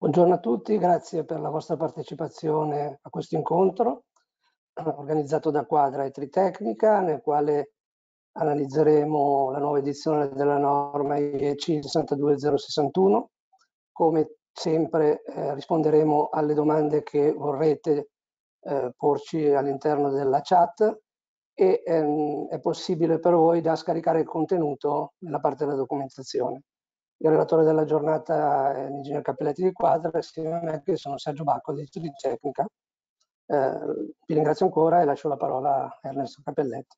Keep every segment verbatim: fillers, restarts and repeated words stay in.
Buongiorno a tutti, grazie per la vostra partecipazione a questo incontro organizzato da Quadra e Tritecnica, nel quale analizzeremo la nuova edizione della norma I E C sei due zero sei uno. Come sempre eh, risponderemo alle domande che vorrete eh, porci all'interno della chat e ehm, è possibile per voi da scaricare il contenuto nella parte della documentazione. Il relatore della giornata è l'ingegner Cappelletti di Quadra, assieme a me che sono Sergio Bacco di Tritecnica. Eh, vi ringrazio ancora e lascio la parola a Ernesto Cappelletti.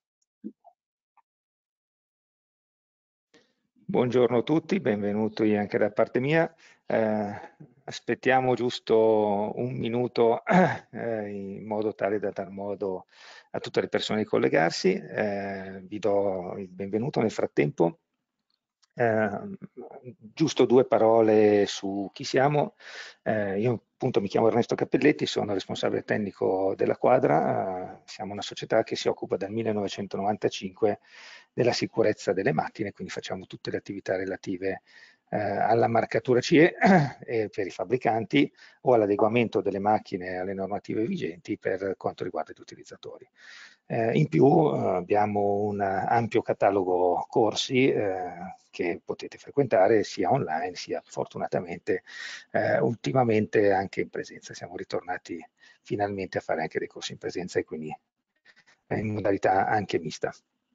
Buongiorno a tutti, benvenuti anche da parte mia. Eh, aspettiamo giusto un minuto eh, in modo tale da dar modo a tutte le persone di collegarsi. Eh, vi do il benvenuto nel frattempo. Eh, giusto due parole su chi siamo. Eh, io appunto mi chiamo Ernesto Cappelletti, sono responsabile tecnico della Quadra. Eh, siamo una società che si occupa dal millenovecentonovantacinque della sicurezza delle macchine, quindi facciamo tutte le attività relative eh, alla marcatura C E eh, per i fabbricanti o all'adeguamento delle macchine alle normative vigenti per quanto riguarda gli utilizzatori. Eh, in più eh, abbiamo un ampio catalogo corsi eh, che potete frequentare sia online sia fortunatamente eh, ultimamente anche in presenza. Siamo ritornati finalmente a fare anche dei corsi in presenza e quindi in modalità anche mista.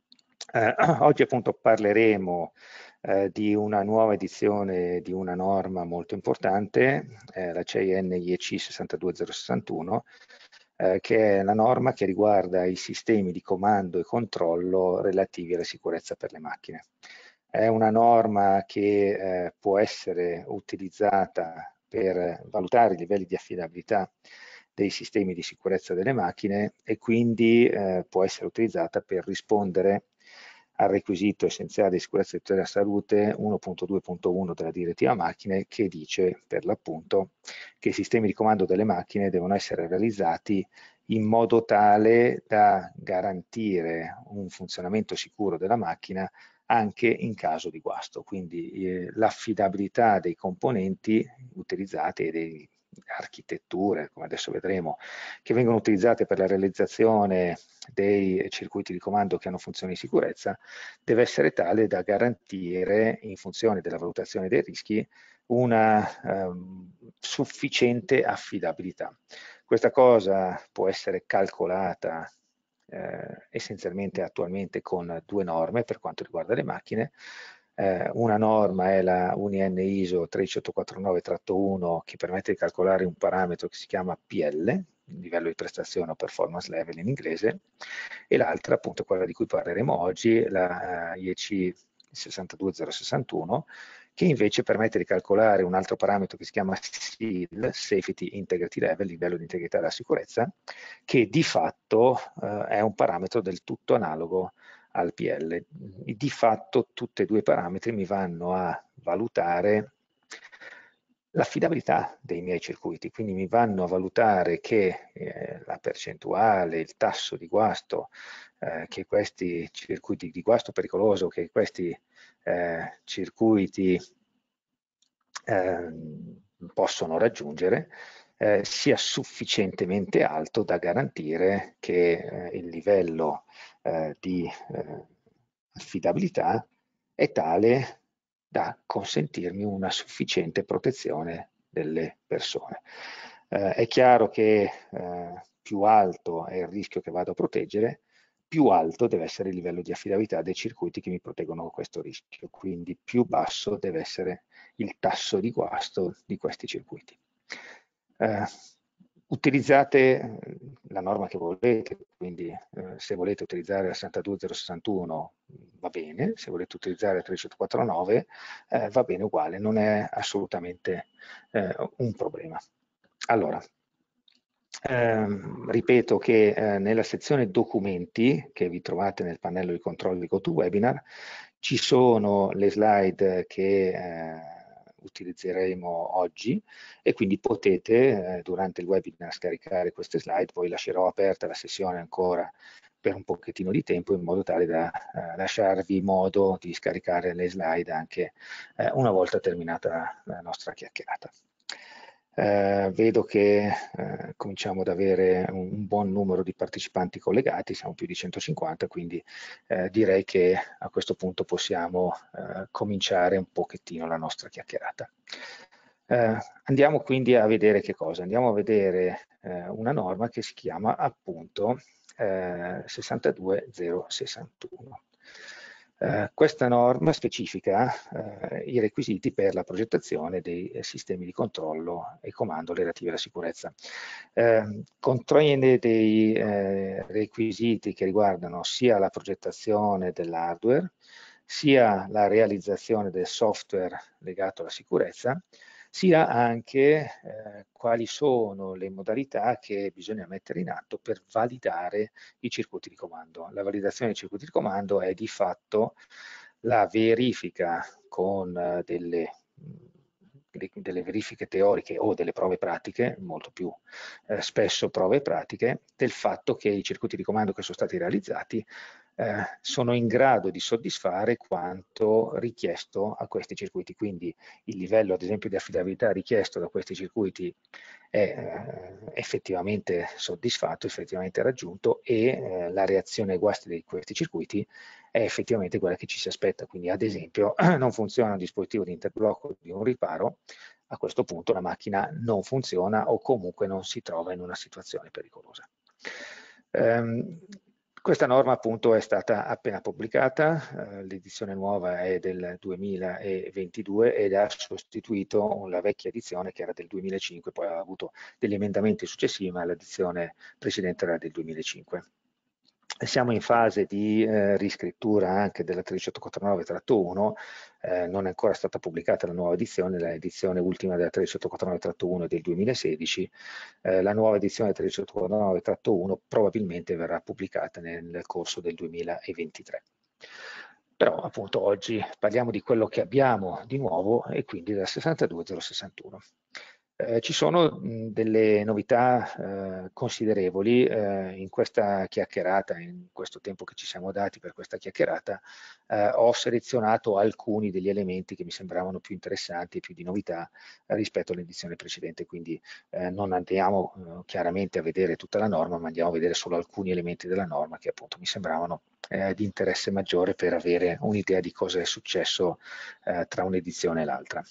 Eh, oggi appunto parleremo eh, di una nuova edizione di una norma molto importante, eh, la C I N I E C sei due zero sei uno, eh, che è la norma che riguarda i sistemi di comando e controllo relativi alla sicurezza per le macchine. È una norma che eh, può essere utilizzata per valutare i livelli di affidabilità dei sistemi di sicurezza delle macchine e quindi eh, può essere utilizzata per rispondere al requisito essenziale di sicurezza e tutela della salute uno punto due punto uno della direttiva macchine, che dice per l'appunto che i sistemi di comando delle macchine devono essere realizzati in modo tale da garantire un funzionamento sicuro della macchina anche in caso di guasto, quindi eh, l'affidabilità dei componenti utilizzati e delle architetture, come adesso vedremo, che vengono utilizzate per la realizzazione dei circuiti di comando che hanno funzioni di sicurezza, deve essere tale da garantire, in funzione della valutazione dei rischi, una ehm, sufficiente affidabilità. Questa cosa può essere calcolata eh, essenzialmente attualmente con due norme per quanto riguarda le macchine. Eh, una norma è la U N I N I S O tre otto quattro nove uno che permette di calcolare un parametro che si chiama P L, livello di prestazione o performance level in inglese, e l'altra appunto quella di cui parleremo oggi, la uh, I E C sei due zero sei uno, che invece permette di calcolare un altro parametro che si chiama S I L, Safety Integrity Level, livello di integrità della sicurezza, che di fatto eh, è un parametro del tutto analogo al P L. Di fatto tutti e due i parametri mi vanno a valutare l'affidabilità dei miei circuiti, quindi mi vanno a valutare che eh, la percentuale, il tasso di guasto eh, che questi circuiti di guasto pericoloso, che questi eh, circuiti eh, possono raggiungere, eh, sia sufficientemente alto da garantire che eh, il livello eh, di eh, affidabilità è tale da consentirmi una sufficiente protezione delle persone. Eh, è chiaro che eh, più alto è il rischio che vado a proteggere, più alto deve essere il livello di affidabilità dei circuiti che mi proteggono da questo rischio, quindi più basso deve essere il tasso di guasto di questi circuiti. Eh, utilizzate la norma che volete, quindi eh, se volete utilizzare la sei due zero sei uno va bene, se volete utilizzare la tre otto quattro nove eh, va bene uguale, non è assolutamente eh, un problema. Allora, ehm, ripeto che eh, nella sezione documenti che vi trovate nel pannello di controllo di GoToWebinar ci sono le slide che eh, utilizzeremo oggi e quindi potete eh, durante il webinar scaricare queste slide, poi lascerò aperta la sessione ancora per un pochettino di tempo in modo tale da eh, lasciarvi modo di scaricare le slide anche eh, una volta terminata la, la nostra chiacchierata. Eh, vedo che eh, cominciamo ad avere un, un buon numero di partecipanti collegati, siamo più di centocinquanta, quindi eh, direi che a questo punto possiamo eh, cominciare un pochettino la nostra chiacchierata. Eh, andiamo quindi a vedere che cosa? Andiamo a vedere eh, una norma che si chiama appunto eh, sessantadue zero sessantuno. Eh, questa norma specifica eh, i requisiti per la progettazione dei eh, sistemi di controllo e comando relativi alla sicurezza. Eh, contiene dei eh, requisiti che riguardano sia la progettazione dell'hardware, sia la realizzazione del software legato alla sicurezza, sia anche eh, quali sono le modalità che bisogna mettere in atto per validare i circuiti di comando. La validazione dei circuiti di comando è di fatto la verifica con eh, delle, delle verifiche teoriche o delle prove pratiche, molto più eh, spesso prove pratiche, del fatto che i circuiti di comando che sono stati realizzati eh, sono in grado di soddisfare quanto richiesto a questi circuiti. Quindi il livello, ad esempio, di affidabilità richiesto da questi circuiti è eh, effettivamente soddisfatto, effettivamente raggiunto, e eh, la reazione ai guasti di questi circuiti è effettivamente quella che ci si aspetta. Quindi, ad esempio, non funziona un dispositivo di interblocco di un riparo, a questo punto la macchina non funziona o comunque non si trova in una situazione pericolosa. Um, questa norma appunto è stata appena pubblicata, eh, l'edizione nuova è del duemilaventidue ed ha sostituito la vecchia edizione che era del duemilacinque, poi ha avuto degli emendamenti successivi, ma l'edizione precedente era del duemilacinque. Siamo in fase di eh, riscrittura anche della tredici ottocentoquarantanove uno, eh, non è ancora stata pubblicata la nuova edizione, l'edizione ultima della tredici ottocentoquarantanove uno è del duemilasedici, eh, la nuova edizione della tredici ottocentoquarantanove uno probabilmente verrà pubblicata nel corso del duemilaventitré. Però appunto oggi parliamo di quello che abbiamo di nuovo e quindi della sessantadue zero sessantuno. Eh, ci sono mh, delle novità eh, considerevoli eh, in questa chiacchierata, in questo tempo che ci siamo dati per questa chiacchierata, eh, ho selezionato alcuni degli elementi che mi sembravano più interessanti e più di novità eh, rispetto all'edizione precedente, quindi eh, non andiamo eh, chiaramente a vedere tutta la norma, ma andiamo a vedere solo alcuni elementi della norma che appunto mi sembravano eh, di interesse maggiore per avere un'idea di cosa è successo eh, tra un'edizione e l'altra.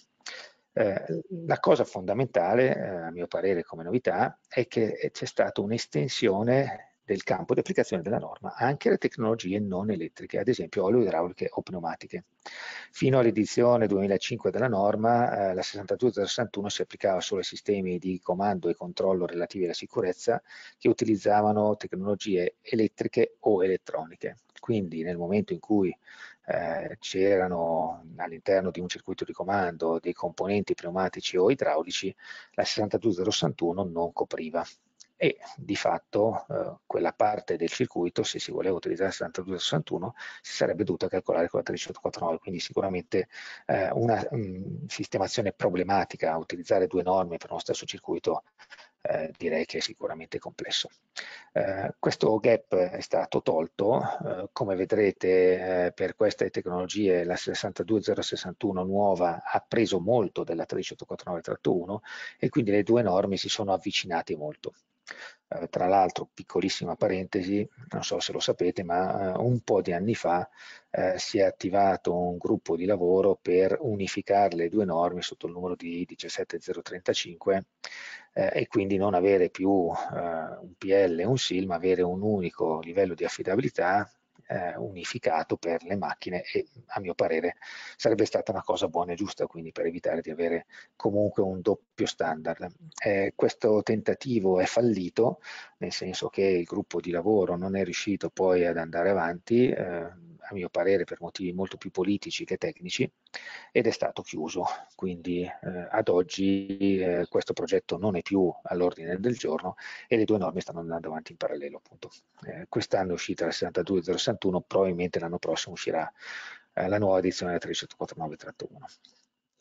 Eh, la cosa fondamentale, eh, a mio parere come novità, è che c'è stata un'estensione del campo di applicazione della norma anche alle tecnologie non elettriche, ad esempio oleo idrauliche o pneumatiche. Fino all'edizione duemilacinque della norma, eh, la sessantadue zero sessantuno si applicava solo ai sistemi di comando e controllo relativi alla sicurezza che utilizzavano tecnologie elettriche o elettroniche. Quindi nel momento in cui eh, c'erano all'interno di un circuito di comando dei componenti pneumatici o idraulici, la sessantadue zero sessantuno non copriva. E di fatto eh, quella parte del circuito, se si voleva utilizzare la sessantadue zero sessantuno, si sarebbe dovuta calcolare con la tredici ottocentoquarantanove, quindi sicuramente eh, una um, sistemazione problematica a utilizzare due norme per uno stesso circuito, eh, direi che è sicuramente complesso. Eh, questo gap è stato tolto, eh, come vedrete eh, per queste tecnologie la sessantadue zero sessantuno nuova ha preso molto della tredici ottocentoquarantanove uno e quindi le due norme si sono avvicinate molto. Eh, tra l'altro, piccolissima parentesi, non so se lo sapete, ma eh, un po' di anni fa eh, si è attivato un gruppo di lavoro per unificare le due norme sotto il numero di diciassette zero trentacinque eh, e quindi non avere più eh, un P L e un S I L, ma avere un unico livello di affidabilità eh, unificato per le macchine e a mio parere sarebbe stata una cosa buona e giusta, quindi per evitare di avere comunque un doppio standard. Eh, questo tentativo è fallito, nel senso che il gruppo di lavoro non è riuscito poi ad andare avanti, eh, a mio parere per motivi molto più politici che tecnici, ed è stato chiuso. Quindi eh, ad oggi eh, questo progetto non è più all'ordine del giorno e le due norme stanno andando avanti in parallelo. Appunto. Eh, quest'anno è uscita la sessantadue zero sessantuno, probabilmente l'anno prossimo uscirà eh, la nuova edizione della tredici ottocentoquarantanove uno.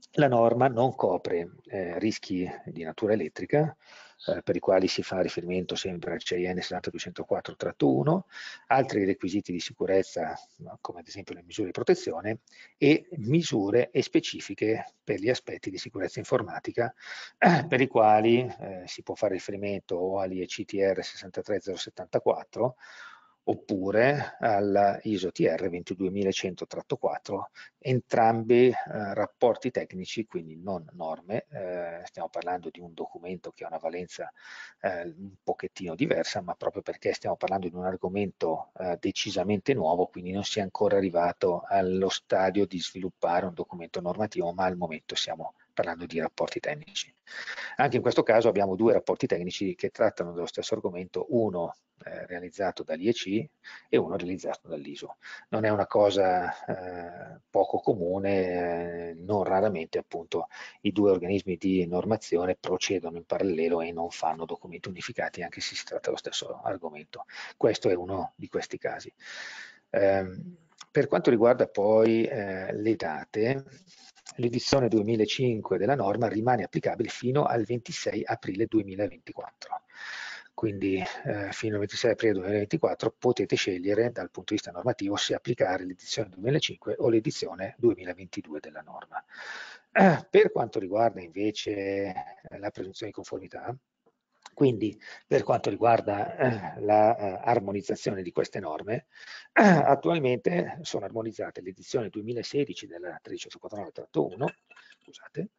La norma non copre eh, rischi di natura elettrica, eh, per i quali si fa riferimento sempre al C I N sei due zero quattro uno, altri requisiti di sicurezza, no, come ad esempio le misure di protezione, e misure e specifiche per gli aspetti di sicurezza informatica, eh, per i quali eh, si può fare riferimento o all'I E C T R sei tre zero sette quattro oppure alla I S O T R ventiduemilacento quattro, entrambi eh, rapporti tecnici, quindi non norme, eh, stiamo parlando di un documento che ha una valenza eh, un pochettino diversa, ma proprio perché stiamo parlando di un argomento eh, decisamente nuovo, quindi non si è ancora arrivato allo stadio di sviluppare un documento normativo, ma al momento siamo parlando di rapporti tecnici. Anche in questo caso abbiamo due rapporti tecnici che trattano dello stesso argomento, uno eh, realizzato dall'I E C e uno realizzato dall'I S O. Non è una cosa eh, poco comune, eh, non raramente appunto i due organismi di normazione procedono in parallelo e non fanno documenti unificati anche se si tratta dello stesso argomento. Questo è uno di questi casi. Eh, per quanto riguarda poi eh, le date, l'edizione duemilacinque della norma rimane applicabile fino al ventisei aprile duemilaventiquattro. Quindi eh, fino al ventisei aprile duemilaventiquattro potete scegliere dal punto di vista normativo se applicare l'edizione duemilacinque o l'edizione duemilaventidue della norma. Eh, per quanto riguarda invece la presunzione di conformità, quindi per quanto riguarda eh, l'armonizzazione la, eh, di queste norme, eh, attualmente sono armonizzate l'edizione duemilasedici della tredici ottocentoquarantanove uno, scusate,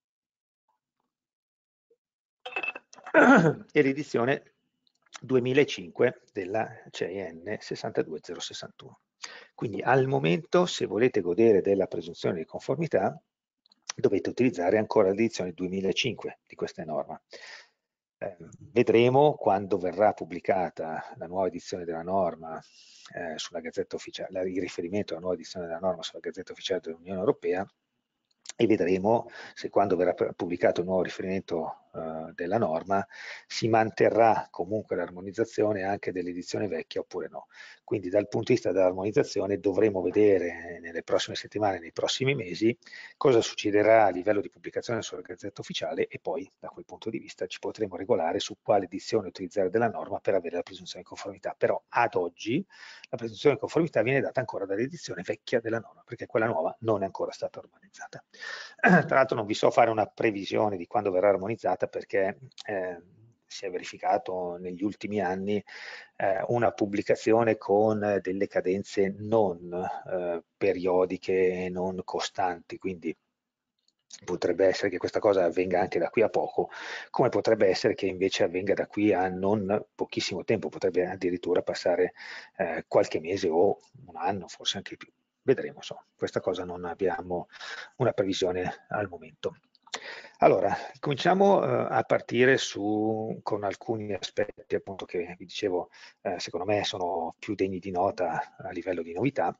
e l'edizione duemilacinque della C I N sei due zero sei uno. Quindi al momento, se volete godere della presunzione di conformità, dovete utilizzare ancora l'edizione duemilacinque di questa norma. Eh, vedremo quando verrà pubblicata la nuova edizione della norma eh, sulla Gazzetta Ufficiale, il riferimento alla nuova edizione della norma sulla Gazzetta Ufficiale dell'Unione Europea, e vedremo se quando verrà pubblicato il nuovo riferimento eh, della norma si manterrà comunque l'armonizzazione anche dell'edizione vecchia oppure no. Quindi dal punto di vista dell'armonizzazione dovremo vedere nelle prossime settimane, nei prossimi mesi, cosa succederà a livello di pubblicazione sulla Gazzetta Ufficiale e poi da quel punto di vista ci potremo regolare su quale edizione utilizzare della norma per avere la presunzione di conformità. Però ad oggi la presunzione di conformità viene data ancora dall'edizione vecchia della norma, perché quella nuova non è ancora stata armonizzata. Tra l'altro non vi so fare una previsione di quando verrà armonizzata perché eh, si è verificato negli ultimi anni eh, una pubblicazione con delle cadenze non eh, periodiche e non costanti, quindi potrebbe essere che questa cosa avvenga anche da qui a poco, come potrebbe essere che invece avvenga da qui a non pochissimo tempo, potrebbe addirittura passare eh, qualche mese o un anno, forse anche più. Vedremo, insomma, questa cosa non abbiamo una previsione al momento. Allora, cominciamo eh, a partire su, con alcuni aspetti appunto che vi dicevo, eh, secondo me sono più degni di nota a livello di novità.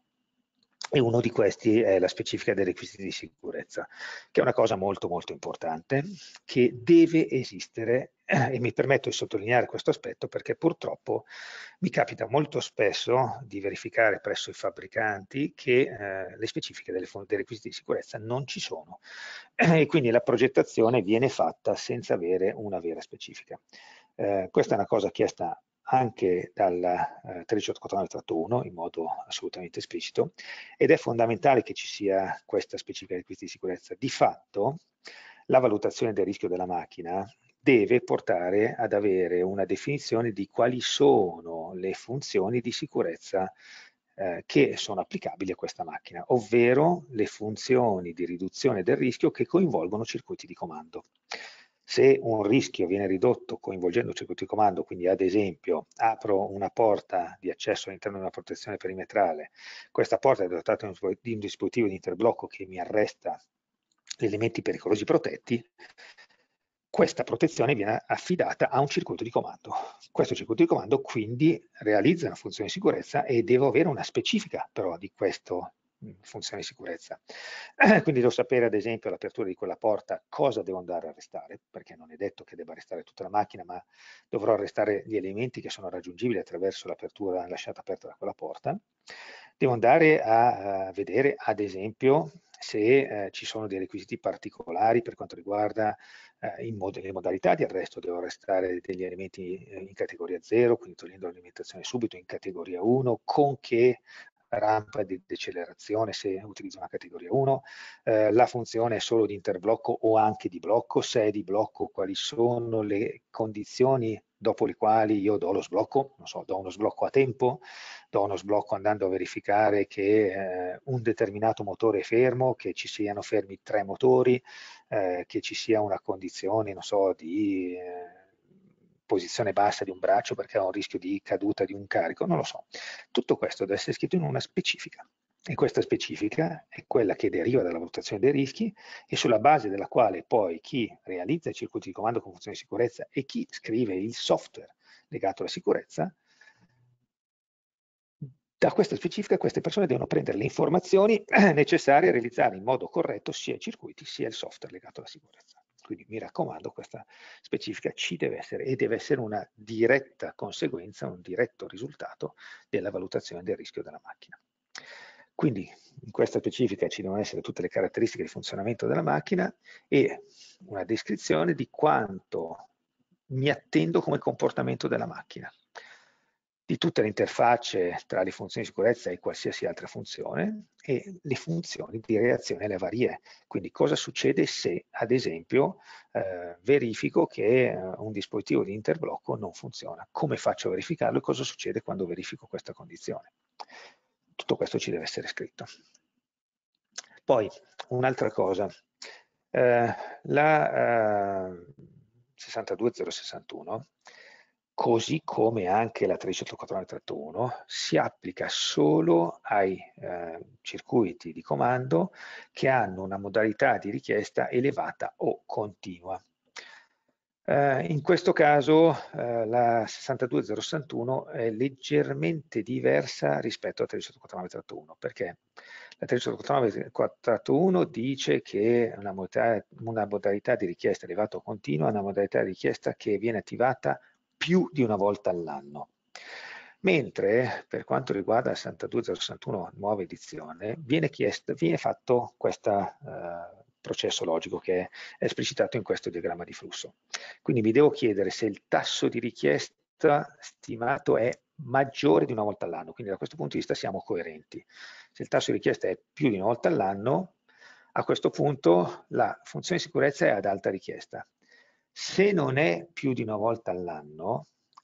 E uno di questi è la specifica dei requisiti di sicurezza, che è una cosa molto molto importante, che deve esistere, eh, e mi permetto di sottolineare questo aspetto perché purtroppo mi capita molto spesso di verificare presso i fabbricanti che eh, le specifiche delle, dei requisiti di sicurezza non ci sono e quindi la progettazione viene fatta senza avere una vera specifica. Eh, questa è una cosa chiesta anche dal eh, tredici ottocentoquarantanove uno in modo assolutamente esplicito ed è fondamentale che ci sia questa specifica requisiti di sicurezza. Di fatto la valutazione del rischio della macchina deve portare ad avere una definizione di quali sono le funzioni di sicurezza eh, che sono applicabili a questa macchina, ovvero le funzioni di riduzione del rischio che coinvolgono circuiti di comando. Se un rischio viene ridotto coinvolgendo un circuito di comando, quindi ad esempio apro una porta di accesso all'interno di una protezione perimetrale, questa porta è dotata di un dispositivo di interblocco che mi arresta gli elementi pericolosi protetti, questa protezione viene affidata a un circuito di comando. Questo circuito di comando quindi realizza una funzione di sicurezza e devo avere una specifica però di questa funzione di sicurezza. Quindi devo sapere ad esempio all'apertura di quella porta cosa devo andare a arrestare, perché non è detto che debba arrestare tutta la macchina, ma dovrò arrestare gli elementi che sono raggiungibili attraverso l'apertura lasciata aperta da quella porta. Devo andare a, a vedere, ad esempio, se eh, ci sono dei requisiti particolari per quanto riguarda eh, in mod le modalità di arresto. Devo arrestare degli elementi eh, in categoria zero, quindi togliendo l'alimentazione subito, in categoria uno, con che rampa di decelerazione se utilizzo una categoria uno, eh, la funzione è solo di interblocco o anche di blocco, se è di blocco quali sono le condizioni dopo le quali io do lo sblocco, non so, do uno sblocco a tempo, do uno sblocco andando a verificare che eh, un determinato motore è fermo, che ci siano fermi tre motori, eh, che ci sia una condizione, non so, di eh, posizione bassa di un braccio perché ha un rischio di caduta di un carico, non lo so. Tutto questo deve essere scritto in una specifica. E questa specifica è quella che deriva dalla valutazione dei rischi e sulla base della quale poi chi realizza i circuiti di comando con funzione di sicurezza e chi scrive il software legato alla sicurezza, da questa specifica queste persone devono prendere le informazioni necessarie a realizzare in modo corretto sia i circuiti sia il software legato alla sicurezza. Quindi mi raccomando, questa specifica ci deve essere e deve essere una diretta conseguenza, un diretto risultato della valutazione del rischio della macchina. Quindi in questa specifica ci devono essere tutte le caratteristiche di funzionamento della macchina e una descrizione di quanto mi attendo come comportamento della macchina, di tutte le interfacce tra le funzioni di sicurezza e qualsiasi altra funzione e le funzioni di reazione alle avarie. Quindi cosa succede se, ad esempio, eh, verifico che eh, un dispositivo di interblocco non funziona? Come faccio a verificarlo e cosa succede quando verifico questa condizione? Tutto questo ci deve essere scritto. Poi, un'altra cosa, eh, la eh, sessantadue zero sessantuno, così come anche la tredici ottocentoquarantanove uno, si applica solo ai eh, circuiti di comando che hanno una modalità di richiesta elevata o continua. Eh, in questo caso eh, la sessantadue zero sessantuno è leggermente diversa rispetto alla tredici ottocentoquarantanove uno, perché la tredici ottocentoquarantanove uno dice che una modalità, una modalità di richiesta elevata o continua è una modalità di richiesta che viene attivata più di una volta all'anno. Mentre per quanto riguarda la sessantadue zero sessantuno nuova edizione viene, chiesto, viene fatto questo eh, processo logico che è esplicitato in questo diagramma di flusso. Quindi mi devo chiedere se il tasso di richiesta stimato è maggiore di una volta all'anno, quindi da questo punto di vista siamo coerenti. Se il tasso di richiesta è più di una volta all'anno, a questo punto la funzione di sicurezza è ad alta richiesta. Se non è più di una volta all'anno,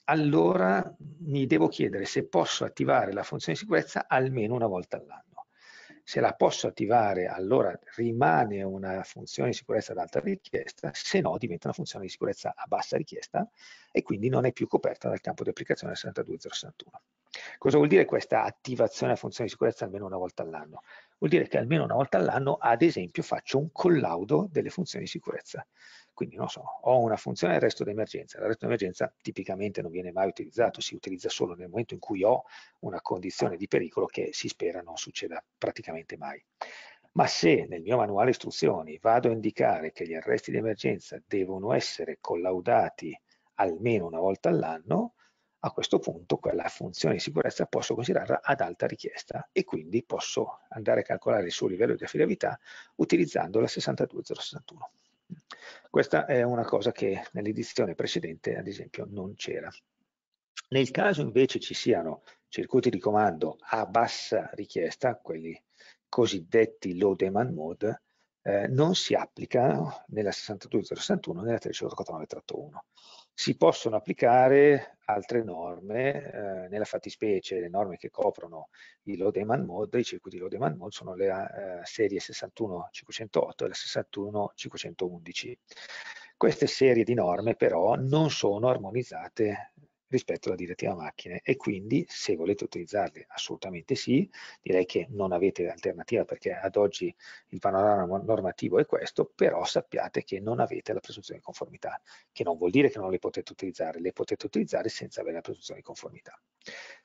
allora mi devo chiedere se posso attivare la funzione di sicurezza almeno una volta all'anno. Se la posso attivare, allora rimane una funzione di sicurezza ad alta richiesta, se no diventa una funzione di sicurezza a bassa richiesta e quindi non è più coperta dal campo di applicazione del sessantadue zero sessantuno. Cosa vuol dire questa attivazione della funzione di sicurezza almeno una volta all'anno? Vuol dire che almeno una volta all'anno, ad esempio, faccio un collaudo delle funzioni di sicurezza. Quindi, non so, ho una funzione arresto d'emergenza. L'arresto d'emergenza tipicamente non viene mai utilizzato, si utilizza solo nel momento in cui ho una condizione di pericolo che si spera non succeda praticamente mai. Ma se nel mio manuale istruzioni vado a indicare che gli arresti d'emergenza devono essere collaudati almeno una volta all'anno, a questo punto quella funzione di sicurezza posso considerarla ad alta richiesta e quindi posso andare a calcolare il suo livello di affidabilità utilizzando la sessantadue zero sessantuno. Questa è una cosa che nell'edizione precedente, ad esempio, non c'era. Nel caso invece ci siano circuiti di comando a bassa richiesta, quelli cosiddetti low demand mode, eh, non si applicano nella sessantadue zero sessantuno e nella tredici ottocentoquarantanove uno. Si possono applicare altre norme, eh, nella fattispecie le norme che coprono i low demand mode, i circuiti low demand mode sono la eh, serie sessantuno cinquecentootto e la sessantuno cinquecentoundici. Queste serie di norme però non sono armonizzate rispetto alla direttiva macchine e quindi se volete utilizzarle assolutamente sì, direi che non avete alternativa perché ad oggi il panorama normativo è questo, però sappiate che non avete la presunzione di conformità, che non vuol dire che non le potete utilizzare, le potete utilizzare senza avere la presunzione di conformità.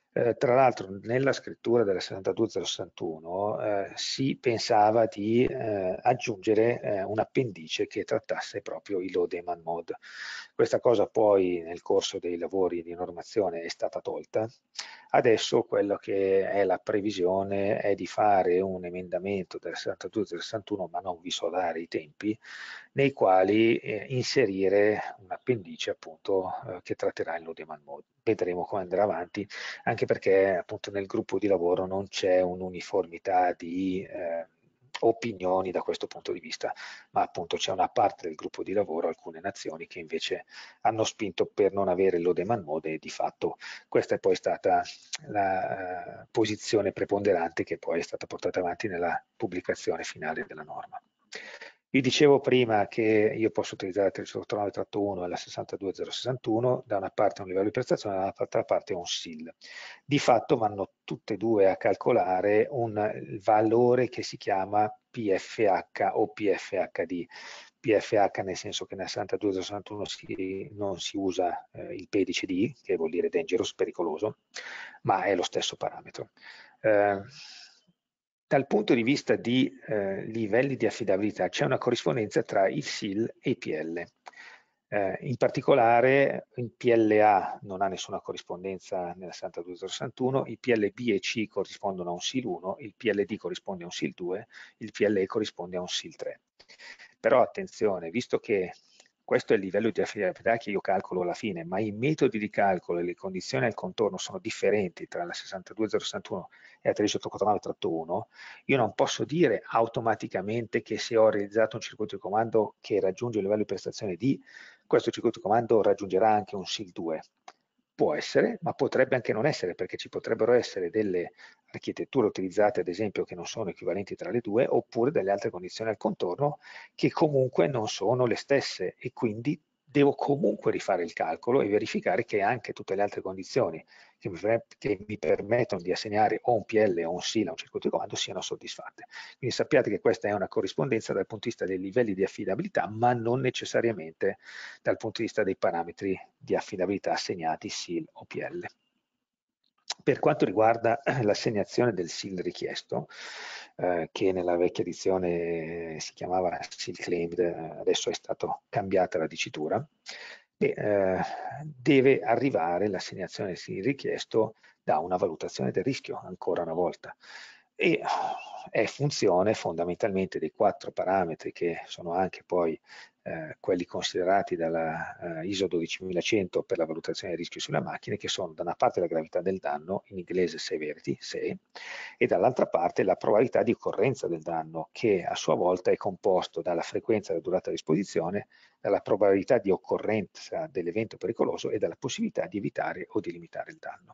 Eh, tra l'altro nella scrittura della settantadue zero sessantuno eh, si pensava di eh, aggiungere eh, un appendice che trattasse proprio il low demand mode. Questa cosa poi nel corso dei lavori di normazione è stata tolta. Adesso quello che è la previsione è di fare un emendamento del settantadue zero sessantuno, ma non vi so dare i tempi, nei quali eh, inserire un appendice appunto eh, che tratterà il low demand mode. Vedremo come andrà avanti, anche perché appunto nel gruppo di lavoro non c'è un'uniformità di eh, opinioni da questo punto di vista, ma appunto c'è una parte del gruppo di lavoro, alcune nazioni, che invece hanno spinto per non avere il low demand mode, e di fatto questa è poi stata la uh, posizione preponderante che poi è stata portata avanti nella pubblicazione finale della norma. Vi dicevo prima che io posso utilizzare la trentocinque tratto uno e la sessantadue zero sessantuno, da una parte un livello di prestazione, dall'altra parte un S I L. Di fatto vanno tutte e due a calcolare un valore che si chiama P F H o P F H D. P F H nel senso che nel sessantadue zero sessantuno si, non si usa eh, il pedice D, che vuol dire dangerous, pericoloso, ma è lo stesso parametro. Eh, Dal punto di vista di eh, livelli di affidabilità c'è una corrispondenza tra il S I L e i P L. Eh, in particolare il P L A non ha nessuna corrispondenza nella sessantadue zero sessantuno, i P L B e C corrispondono a un S I L uno, il P L D corrisponde a un S I L due, il P L E corrisponde a un S I L tre. Però attenzione, visto che questo è il livello di affidabilità che io calcolo alla fine, ma i metodi di calcolo e le condizioni al contorno sono differenti tra la sessantadue zero sessantuno e la tredici tratto uno, io non posso dire automaticamente che se ho realizzato un circuito di comando che raggiunge il livello di prestazione D, questo circuito di comando raggiungerà anche un S I L due. Può essere, ma potrebbe anche non essere, perché ci potrebbero essere delle architetture utilizzate, ad esempio, che non sono equivalenti tra le due, oppure delle altre condizioni al contorno che comunque non sono le stesse, e quindi devo comunque rifare il calcolo e verificare che anche tutte le altre condizioni che mi, che mi permettono di assegnare o un P L o un S I L a un circuito di comando siano soddisfatte. Quindi sappiate che questa è una corrispondenza dal punto di vista dei livelli di affidabilità, ma non necessariamente dal punto di vista dei parametri di affidabilità assegnati S I L o P L. Per quanto riguarda l'assegnazione del S I L richiesto, eh, che nella vecchia edizione si chiamava S I L Claimed, adesso è stata cambiata la dicitura, e, eh, deve arrivare l'assegnazione del S I L richiesto da una valutazione del rischio, ancora una volta, e è funzione fondamentalmente dei quattro parametri che sono anche poi eh, quelli considerati dalla eh, I S O dodicimilacento per la valutazione del rischio sulle macchine, che sono da una parte la gravità del danno, in inglese severity, se, e dall'altra parte la probabilità di occorrenza del danno, che a sua volta è composto dalla frequenza e dalla durata di esposizione, dalla probabilità di occorrenza dell'evento pericoloso e dalla possibilità di evitare o di limitare il danno.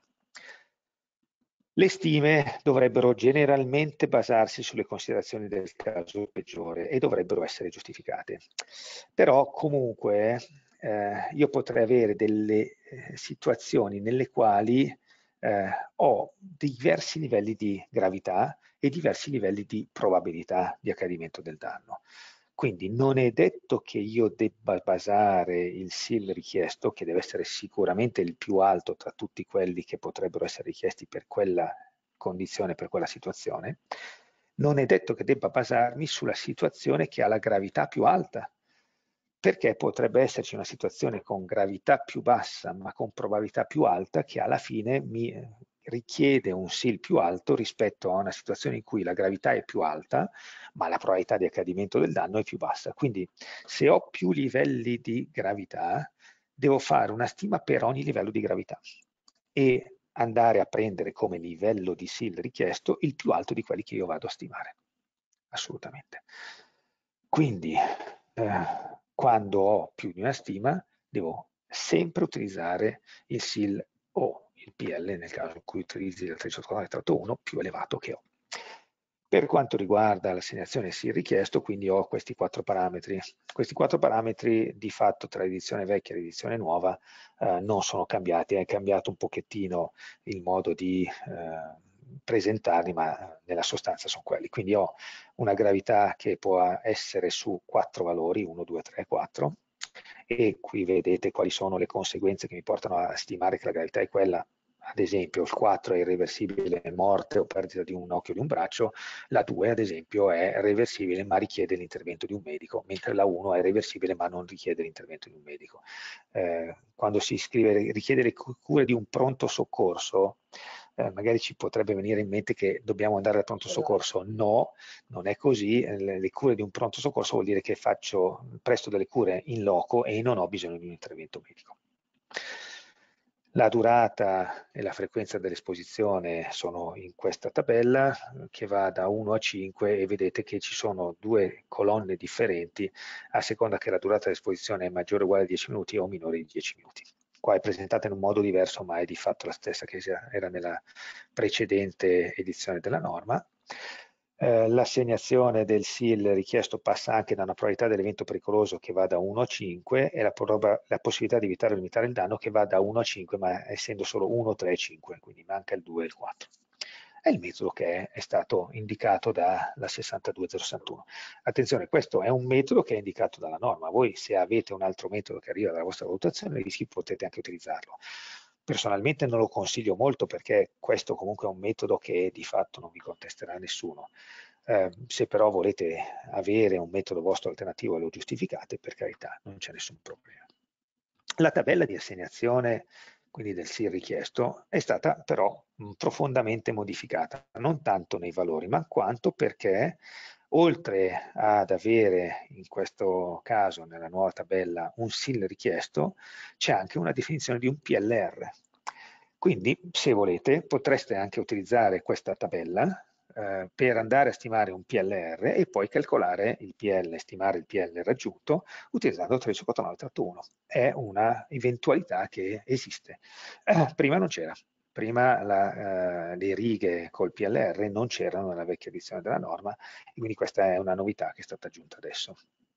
Le stime dovrebbero generalmente basarsi sulle considerazioni del caso peggiore e dovrebbero essere giustificate. Però comunque eh, io potrei avere delle eh, situazioni nelle quali eh, ho diversi livelli di gravità e diversi livelli di probabilità di accadimento del danno. Quindi non è detto che io debba basare il S I L richiesto, che deve essere sicuramente il più alto tra tutti quelli che potrebbero essere richiesti per quella condizione, per quella situazione, non è detto che debba basarmi sulla situazione che ha la gravità più alta, perché potrebbe esserci una situazione con gravità più bassa ma con probabilità più alta che alla fine mi richiede un S I L più alto rispetto a una situazione in cui la gravità è più alta ma la probabilità di accadimento del danno è più bassa. Quindi se ho più livelli di gravità devo fare una stima per ogni livello di gravità e andare a prendere come livello di S I L richiesto il più alto di quelli che io vado a stimare. Assolutamente. Quindi eh, quando ho più di una stima devo sempre utilizzare il S I L o il P L nel caso in cui utilizzi il trentocinque tratto uno più elevato che ho. Per quanto riguarda l'assegnazione S I L richiesto, quindi ho questi quattro parametri. Questi quattro parametri di fatto tra edizione vecchia e edizione nuova eh, non sono cambiati, è cambiato un pochettino il modo di eh, presentarli, ma nella sostanza sono quelli. Quindi ho una gravità che può essere su quattro valori, uno, due, tre, quattro, e qui vedete quali sono le conseguenze che mi portano a stimare che la gravità è quella ad esempio il quattro è irreversibile, morte o perdita di un occhio o di un braccio, la due ad esempio è reversibile ma richiede l'intervento di un medico, mentre la uno è reversibile ma non richiede l'intervento di un medico. Eh, quando si scrive richiede le cure di un pronto soccorso, eh, magari ci potrebbe venire in mente che dobbiamo andare al pronto soccorso. No, non è così. Le, le cure di un pronto soccorso vuol dire che faccio presto delle cure in loco e non ho bisogno di un intervento medico. La durata e la frequenza dell'esposizione sono in questa tabella che va da uno a cinque e vedete che ci sono due colonne differenti a seconda che la durata dell'esposizione è maggiore o uguale a dieci minuti o minore di dieci minuti. Qua è presentata in un modo diverso ma è di fatto la stessa che era nella precedente edizione della norma. Eh, l'assegnazione del S I L richiesto passa anche da una probabilità dell'evento pericoloso che va da uno a cinque e la, la possibilità di evitare o limitare il danno che va da uno a cinque, ma essendo solo uno, tre e cinque, quindi manca il due e il quattro. È il metodo che è stato indicato dalla sessantadue zero sessantuno. Attenzione, questo è un metodo che è indicato dalla norma. Voi se avete un altro metodo che arriva dalla vostra valutazione, potete anche utilizzarlo. Personalmente non lo consiglio molto perché questo comunque è un metodo che di fatto non vi contesterà nessuno. Eh, se però volete avere un metodo vostro alternativo e lo giustificate, per carità, non c'è nessun problema. La tabella di assegnazione, quindi del S I R richiesto, è stata però mh, profondamente modificata, non tanto nei valori, ma quanto perché oltre ad avere in questo caso nella nuova tabella un S I L richiesto, c'è anche una definizione di un P L R. Quindi, se volete, potreste anche utilizzare questa tabella eh, per andare a stimare un P L R e poi calcolare il P L, stimare il P L raggiunto utilizzando tredici quattornove uno. È una eventualità che esiste. Eh, prima non c'era. Prima la, eh, le righe col P L R non c'erano nella vecchia edizione della norma e quindi questa è una novità che è stata aggiunta adesso.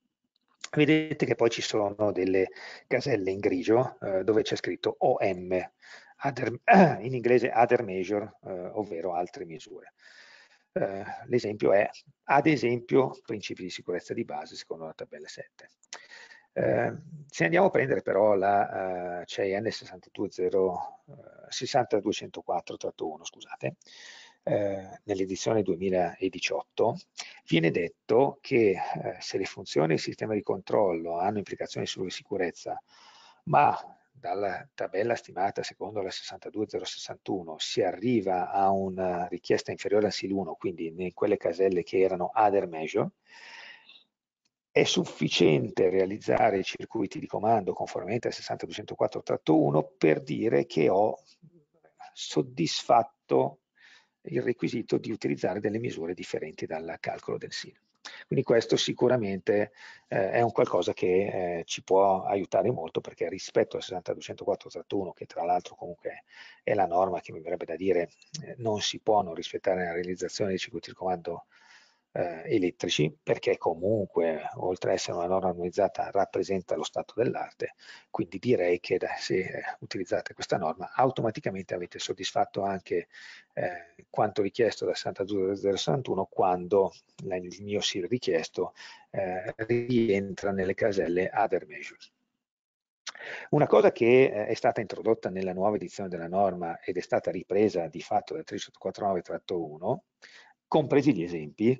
Vedete che poi ci sono delle caselle in grigio eh, dove c'è scritto O M, other, eh, in inglese other measure, eh, ovvero altre misure. Eh, L'esempio è, ad esempio, principi di sicurezza di base secondo la tabella sette. Eh, se andiamo a prendere però la uh, C I N sessantadue zero uno, scusate, eh, nell'edizione duemiladiciotto, viene detto che eh, se le funzioni del sistema di controllo hanno implicazioni sulla sicurezza, ma dalla tabella stimata secondo la sessantadue zero sessantuno si arriva a una richiesta inferiore al S I L uno, quindi in quelle caselle che erano other measure, è sufficiente realizzare i circuiti di comando conformemente al sessantadue zero quattro uno per dire che ho soddisfatto il requisito di utilizzare delle misure differenti dal calcolo del S I L. Quindi questo sicuramente eh, è un qualcosa che eh, ci può aiutare molto perché rispetto al sessantadue zero quattro uno, che tra l'altro comunque è la norma che mi verrebbe da dire eh, non si può non rispettare la realizzazione dei circuiti di comando eh, elettrici, perché comunque oltre ad essere una norma armonizzata rappresenta lo stato dell'arte, quindi direi che da, se utilizzate questa norma automaticamente avete soddisfatto anche eh, quanto richiesto da sessantadue zero sessantuno quando la, il mio S I R richiesto eh, rientra nelle caselle other measures. Una cosa che è stata introdotta nella nuova edizione della norma ed è stata ripresa di fatto dal tredici quattornove uno, compresi gli esempi,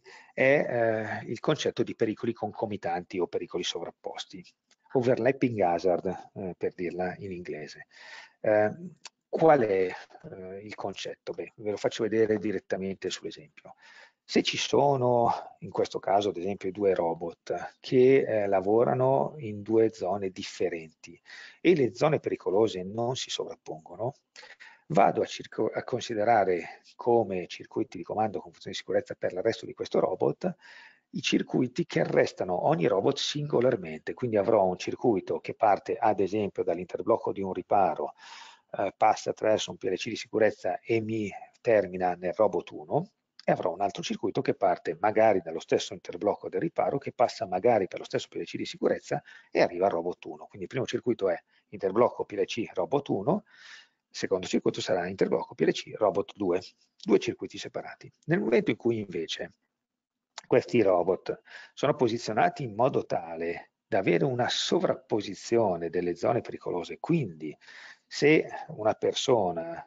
è eh, il concetto di pericoli concomitanti o pericoli sovrapposti, overlapping hazard eh, per dirla in inglese. Eh, qual è eh, il concetto? Beh, ve lo faccio vedere direttamente sull'esempio. Se ci sono, in questo caso ad esempio, due robot che eh, lavorano in due zone differenti e le zone pericolose non si sovrappongono, vado a, a considerare come circuiti di comando con funzione di sicurezza per il resto di questo robot i circuiti che arrestano ogni robot singolarmente, quindi avrò un circuito che parte ad esempio dall'interblocco di un riparo, eh, passa attraverso un P L C di sicurezza e mi termina nel robot uno, e avrò un altro circuito che parte magari dallo stesso interblocco del riparo, che passa magari per lo stesso P L C di sicurezza e arriva al robot uno. Quindi il primo circuito è interblocco P L C robot uno, il secondo circuito sarà interblocco P L C robot due, due circuiti separati. Nel momento in cui invece questi robot sono posizionati in modo tale da avere una sovrapposizione delle zone pericolose, quindi se una persona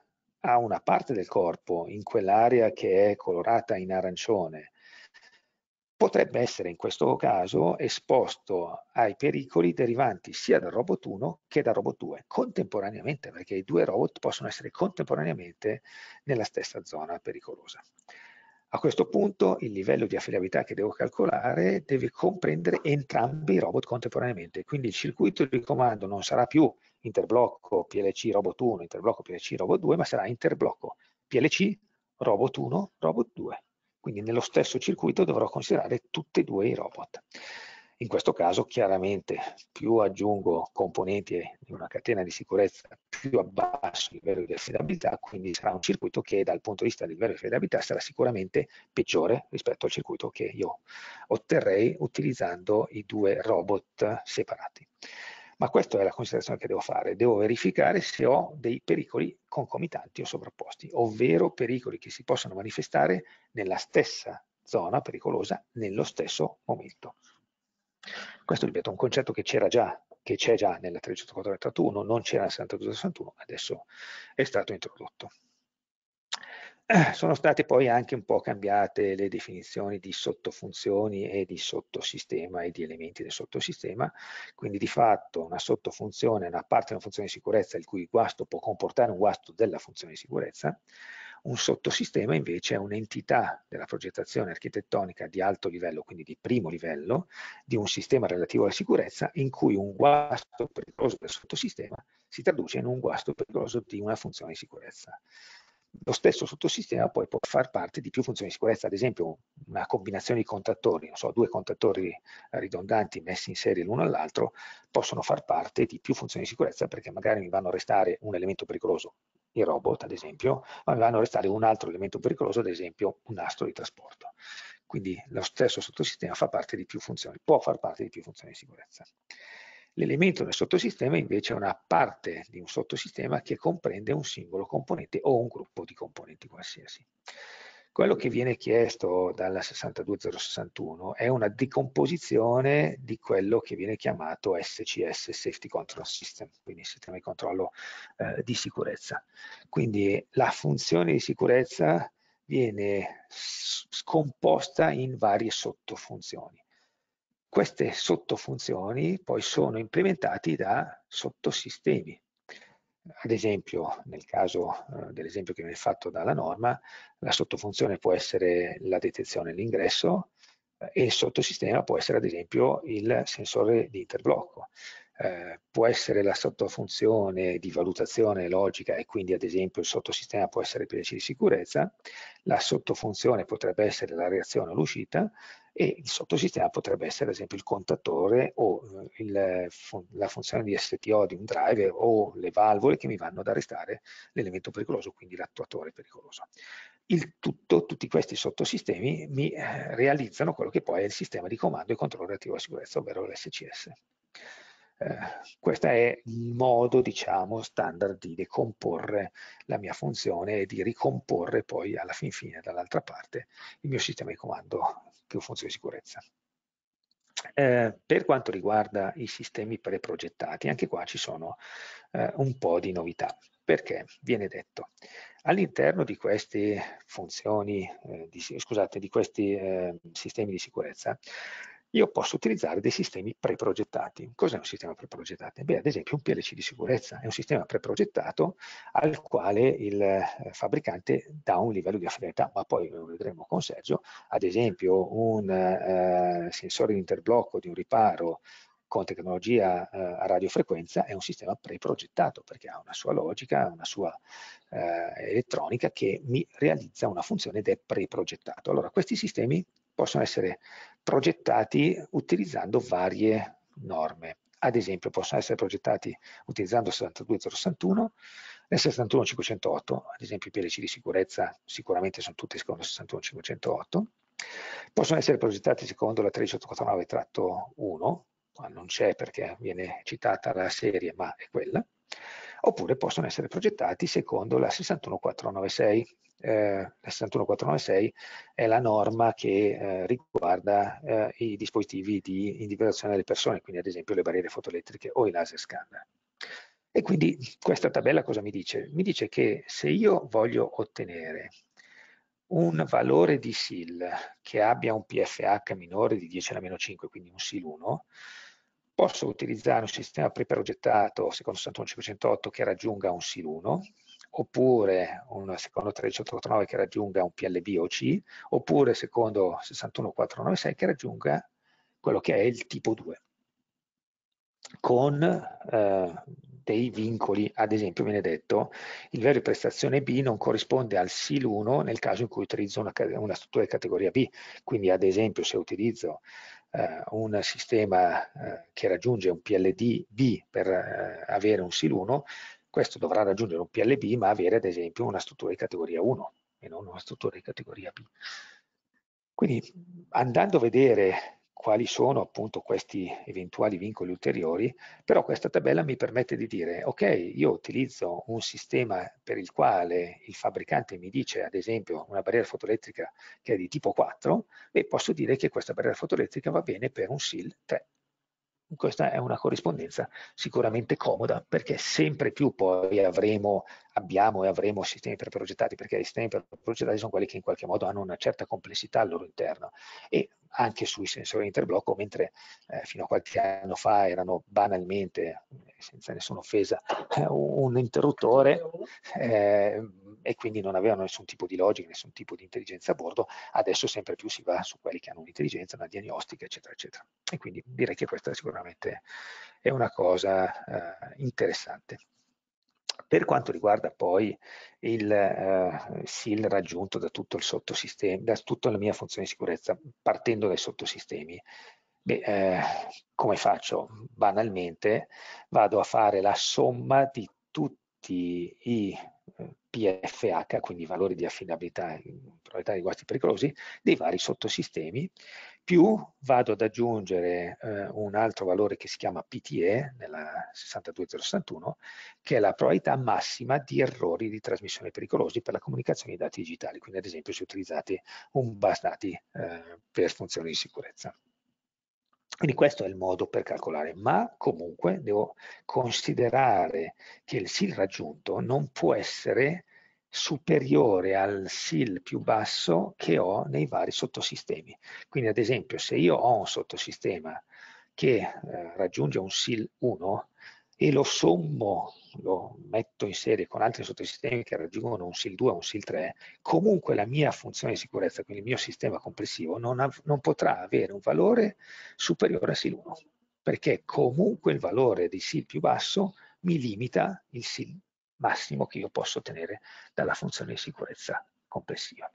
ha una parte del corpo in quell'area che è colorata in arancione, potrebbe essere in questo caso esposto ai pericoli derivanti sia dal robot uno che dal robot due, contemporaneamente, perché i due robot possono essere contemporaneamente nella stessa zona pericolosa. A questo punto il livello di affidabilità che devo calcolare deve comprendere entrambi i robot contemporaneamente, quindi il circuito di comando non sarà più interblocco P L C robot uno, interblocco P L C robot due, ma sarà interblocco P L C robot uno, robot due. Quindi nello stesso circuito dovrò considerare tutti e due i robot. In questo caso chiaramente più aggiungo componenti di una catena di sicurezza, più abbasso il livello di affidabilità, quindi sarà un circuito che dal punto di vista del livello di affidabilità sarà sicuramente peggiore rispetto al circuito che io otterrei utilizzando i due robot separati. Ma questa è la considerazione che devo fare, devo verificare se ho dei pericoli concomitanti o sovrapposti, ovvero pericoli che si possono manifestare nella stessa zona pericolosa nello stesso momento. Questo, ripeto, è un concetto che c'era già, che c'è già nella trecentottantaquattro trentuno, non c'era nel settantadue sessantuno, adesso è stato introdotto. Sono state poi anche un po' cambiate le definizioni di sottofunzioni e di sottosistema e di elementi del sottosistema, quindi di fatto una sottofunzione è una parte di una funzione di sicurezza il cui guasto può comportare un guasto della funzione di sicurezza, un sottosistema invece è un'entità della progettazione architettonica di alto livello, quindi di primo livello, di un sistema relativo alla sicurezza in cui un guasto pericoloso del sottosistema si traduce in un guasto pericoloso di una funzione di sicurezza. Lo stesso sottosistema poi può far parte di più funzioni di sicurezza, ad esempio una combinazione di contattori, non so, due contattori ridondanti messi in serie l'uno all'altro possono far parte di più funzioni di sicurezza perché magari mi vanno a restare un elemento pericoloso, il robot ad esempio, ma mi vanno a restare un altro elemento pericoloso, ad esempio un nastro di trasporto. Quindi lo stesso sottosistema fa parte di più funzioni, può far parte di più funzioni di sicurezza. L'elemento del sottosistema invece è una parte di un sottosistema che comprende un singolo componente o un gruppo di componenti qualsiasi. Quello che viene chiesto dalla sessantadue zero sessantuno è una decomposizione di quello che viene chiamato S C S, Safety Control System, quindi sistema di controllo eh, di sicurezza. Quindi la funzione di sicurezza viene scomposta in varie sottofunzioni. Queste sottofunzioni poi sono implementati da sottosistemi. Ad esempio, nel caso eh, dell'esempio che viene fatto dalla norma, la sottofunzione può essere la detezione all'ingresso eh, e il sottosistema può essere ad esempio il sensore di interblocco. Eh, può essere la sottofunzione di valutazione logica e quindi ad esempio il sottosistema può essere il P L C di sicurezza, la sottofunzione potrebbe essere la reazione all'uscita e il sottosistema potrebbe essere ad esempio il contatore o il, la funzione di S T O di un driver o le valvole che mi vanno ad arrestare l'elemento pericoloso, quindi l'attuatore pericoloso. Il tutto, tutti questi sottosistemi mi eh, realizzano quello che poi è il sistema di comando e controllo relativo alla sicurezza, ovvero l'S C S. Eh, questo è il modo, diciamo, standard di decomporre la mia funzione e di ricomporre poi alla fin fine dall'altra parte il mio sistema di comando più funzione di sicurezza. Eh, per quanto riguarda i sistemi preprogettati, anche qua ci sono eh, un po' di novità, perché viene detto all'interno di queste funzioni, eh, di, scusate, di questi eh, sistemi di sicurezza, io posso utilizzare dei sistemi preprogettati. Cos'è un sistema preprogettato? Beh, ad esempio un P L C di sicurezza è un sistema preprogettato al quale il eh, fabbricante dà un livello di affidabilità, ma poi lo vedremo con Sergio, ad esempio un eh, sensore di interblocco di un riparo con tecnologia eh, a radiofrequenza è un sistema preprogettato perché ha una sua logica, una sua eh, elettronica che mi realizza una funzione ed è preprogettato. Allora questi sistemi possono essere progettati utilizzando varie norme. Ad esempio possono essere progettati utilizzando settantadue zero sessantuno, nel sessantuno cinquecentotto, ad esempio i P L C di sicurezza sicuramente sono tutti secondo sessantuno cinquecentotto, possono essere progettati secondo la tredici ottocentonovantanove tratto uno, non c'è perché viene citata la serie ma è quella, oppure possono essere progettati secondo la sessantuno quattrocentonovantasei. Eh, la sessantuno quattrocentonovantasei è la norma che eh, riguarda eh, i dispositivi di individuazione delle persone, quindi ad esempio le barriere fotoelettriche o i laser scanner. E quindi questa tabella cosa mi dice? Mi dice che se io voglio ottenere un valore di S I L che abbia un P F H minore di dieci alla meno cinque, quindi un S I L uno, posso utilizzare un sistema preprogettato secondo sessantuno cinquecentotto che raggiunga un S I L uno, oppure un secondo tredici ottocentonovantanove che raggiunga un P L B o C, oppure secondo sessantuno quattrocentonovantasei che raggiunga quello che è il tipo due, con eh, dei vincoli. Ad esempio viene detto il livello di prestazione B non corrisponde al S I L uno nel caso in cui utilizzo una, una struttura di categoria B, quindi ad esempio se utilizzo eh, un sistema eh, che raggiunge un P L D B per eh, avere un S I L uno, questo dovrà raggiungere un P L B ma avere ad esempio una struttura di categoria uno e non una struttura di categoria B. Quindi andando a vedere quali sono appunto questi eventuali vincoli ulteriori, però questa tabella mi permette di dire, ok, io utilizzo un sistema per il quale il fabbricante mi dice, ad esempio, una barriera fotoelettrica che è di tipo quattro, e posso dire che questa barriera fotoelettrica va bene per un S I L tre. Questa è una corrispondenza sicuramente comoda, perché sempre più poi avremo, abbiamo e avremo sistemi preprogettati, perché i sistemi preprogettati sono quelli che in qualche modo hanno una certa complessità al loro interno, e anche sui sensori interblocco, mentre eh, fino a qualche anno fa erano banalmente, senza nessuna offesa, un interruttore eh, e quindi non avevano nessun tipo di logica, nessun tipo di intelligenza a bordo, adesso sempre più si va su quelli che hanno un'intelligenza, una diagnostica, eccetera, eccetera. E quindi direi che questa sicuramente è una cosa eh, interessante. Per quanto riguarda poi il eh, S I L raggiunto da tutto il sottosistema, da tutta la mia funzione di sicurezza, partendo dai sottosistemi, beh, eh, come faccio? Banalmente vado a fare la somma di tutti i P F H, quindi valori di affidabilità e probabilità di guasti pericolosi, dei vari sottosistemi, più vado ad aggiungere eh, un altro valore che si chiama P T E, nella sessantadue zero sessantuno, che è la probabilità massima di errori di trasmissione pericolosi per la comunicazione di dati digitali, quindi ad esempio se utilizzate un bus dati eh, per funzioni di sicurezza. Quindi questo è il modo per calcolare, ma comunque devo considerare che il S I L raggiunto non può essere superiore al S I L più basso che ho nei vari sottosistemi. Quindi ad esempio se io ho un sottosistema che eh, raggiunge un S I L uno e lo sommo, lo metto in serie con altri sottosistemi che raggiungono un S I L due o un S I L tre, comunque la mia funzione di sicurezza, quindi il mio sistema complessivo, non, ha, non potrà avere un valore superiore a S I L uno, perché comunque il valore di S I L più basso mi limita il S I L massimo che io posso ottenere dalla funzione di sicurezza complessiva.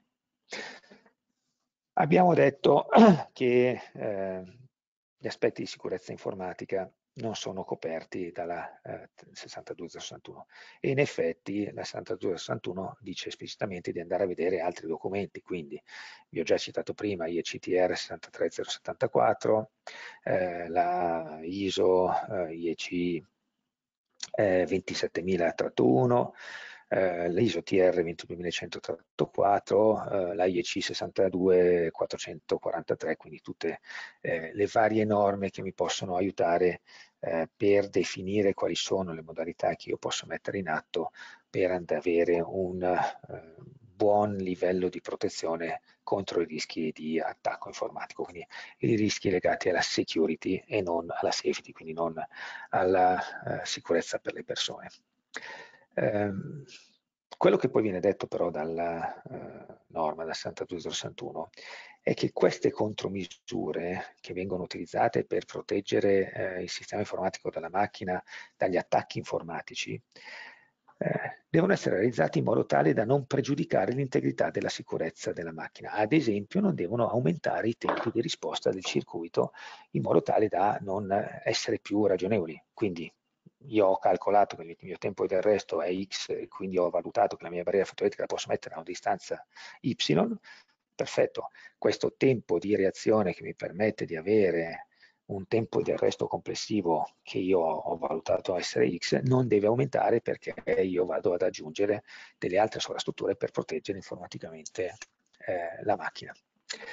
Abbiamo detto che eh, gli aspetti di sicurezza informatica non sono coperti dalla eh, sessantadue zero sessantuno e in effetti la sessantadue zero sessantuno dice esplicitamente di andare a vedere altri documenti, quindi vi ho già citato prima I E C T R sessantatré zero settantaquattro, eh, la I S O eh, I E C eh, ventisettemila uno, eh, l'I S O T R ventiduemilacento quattro, eh, la I E C sessantadue quattrocentoquarantatré, quindi tutte eh, le varie norme che mi possono aiutare eh, per definire quali sono le modalità che io posso mettere in atto per avere un eh, buon livello di protezione contro i rischi di attacco informatico, quindi i rischi legati alla security e non alla safety, quindi non alla eh, sicurezza per le persone. Eh, quello che poi viene detto però dalla eh, norma, da sessantadue zero sessantuno, è che queste contromisure che vengono utilizzate per proteggere eh, il sistema informatico della macchina dagli attacchi informatici eh, devono essere realizzate in modo tale da non pregiudicare l'integrità della sicurezza della macchina. Ad esempio, non devono aumentare i tempi di risposta del circuito in modo tale da non essere più ragionevoli. Quindi io ho calcolato che il mio tempo di arresto è X e quindi ho valutato che la mia barriera fotoelettrica la posso mettere a una distanza Y. Perfetto, questo tempo di reazione che mi permette di avere un tempo di arresto complessivo che io ho valutato essere X non deve aumentare perché io vado ad aggiungere delle altre sovrastrutture per proteggere informaticamente eh, la macchina.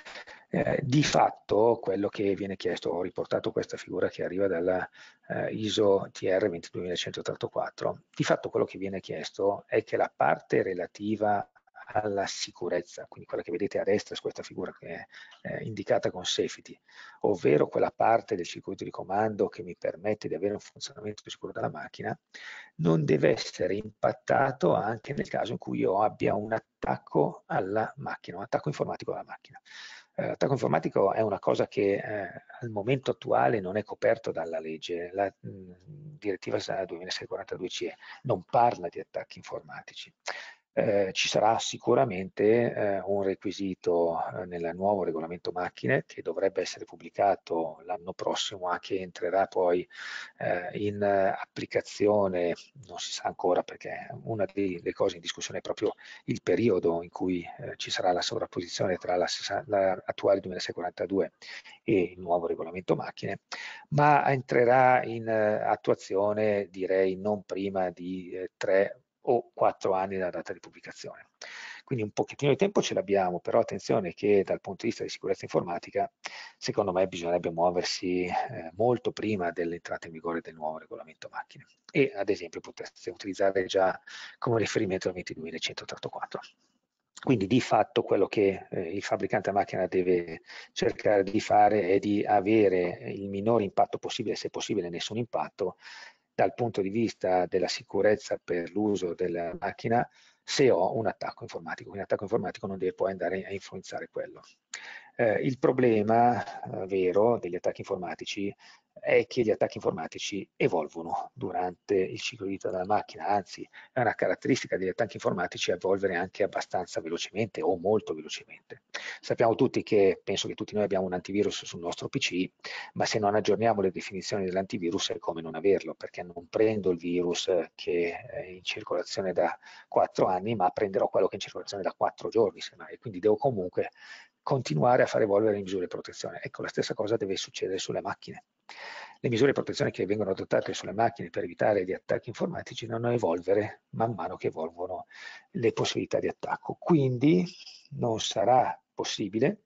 Eh, di fatto quello che viene chiesto, ho riportato questa figura che arriva dalla eh, I S O T R ventiduemilacentotrentaquattro, di fatto quello che viene chiesto è che la parte relativa alla sicurezza, quindi quella che vedete a destra su questa figura che è eh, indicata con safety, ovvero quella parte del circuito di comando che mi permette di avere un funzionamento sicuro della macchina, non deve essere impattato anche nel caso in cui io abbia un attacco alla macchina, un attacco informatico alla macchina. L'attacco eh, informatico è una cosa che eh, al momento attuale non è coperto dalla legge. La mh, direttiva duemilaseicentoquarantadue C E non parla di attacchi informatici. Eh, ci sarà sicuramente eh, un requisito eh, nel nuovo regolamento macchine che dovrebbe essere pubblicato l'anno prossimo, ma che entrerà poi eh, in eh, applicazione, non si sa ancora perché una delle cose in discussione è proprio il periodo in cui eh, ci sarà la sovrapposizione tra la, la attuale duemilaseicentoquarantadue e il nuovo regolamento macchine, ma entrerà in eh, attuazione direi non prima di eh, tre o quattro anni dalla data di pubblicazione. Quindi un pochettino di tempo ce l'abbiamo, però attenzione che dal punto di vista di sicurezza informatica, secondo me bisognerebbe muoversi eh, molto prima dell'entrata in vigore del nuovo regolamento macchine e ad esempio potreste utilizzare già come riferimento il ventiduemilacentotrentaquattro. Quindi di fatto quello che eh, il fabbricante a macchina deve cercare di fare è di avere il minore impatto possibile, se possibile nessun impatto, dal punto di vista della sicurezza per l'uso della macchina se ho un attacco informatico. Quindi l'attacco informatico non deve poi andare a influenzare quello. Eh, il problema eh, vero degli attacchi informatici è che gli attacchi informatici evolvono durante il ciclo di vita della macchina, anzi è una caratteristica degli attacchi informatici evolvere anche abbastanza velocemente o molto velocemente. Sappiamo tutti che, penso che tutti noi abbiamo un antivirus sul nostro P C, ma se non aggiorniamo le definizioni dell'antivirus è come non averlo, perché non prendo il virus che è in circolazione da quattro anni, ma prenderò quello che è in circolazione da quattro giorni, semmai, e quindi devo comunque continuare a far evolvere le misure di protezione. Ecco, la stessa cosa deve succedere sulle macchine. Le misure di protezione che vengono adottate sulle macchine per evitare gli attacchi informatici devono evolvere man mano che evolvono le possibilità di attacco. Quindi non sarà possibile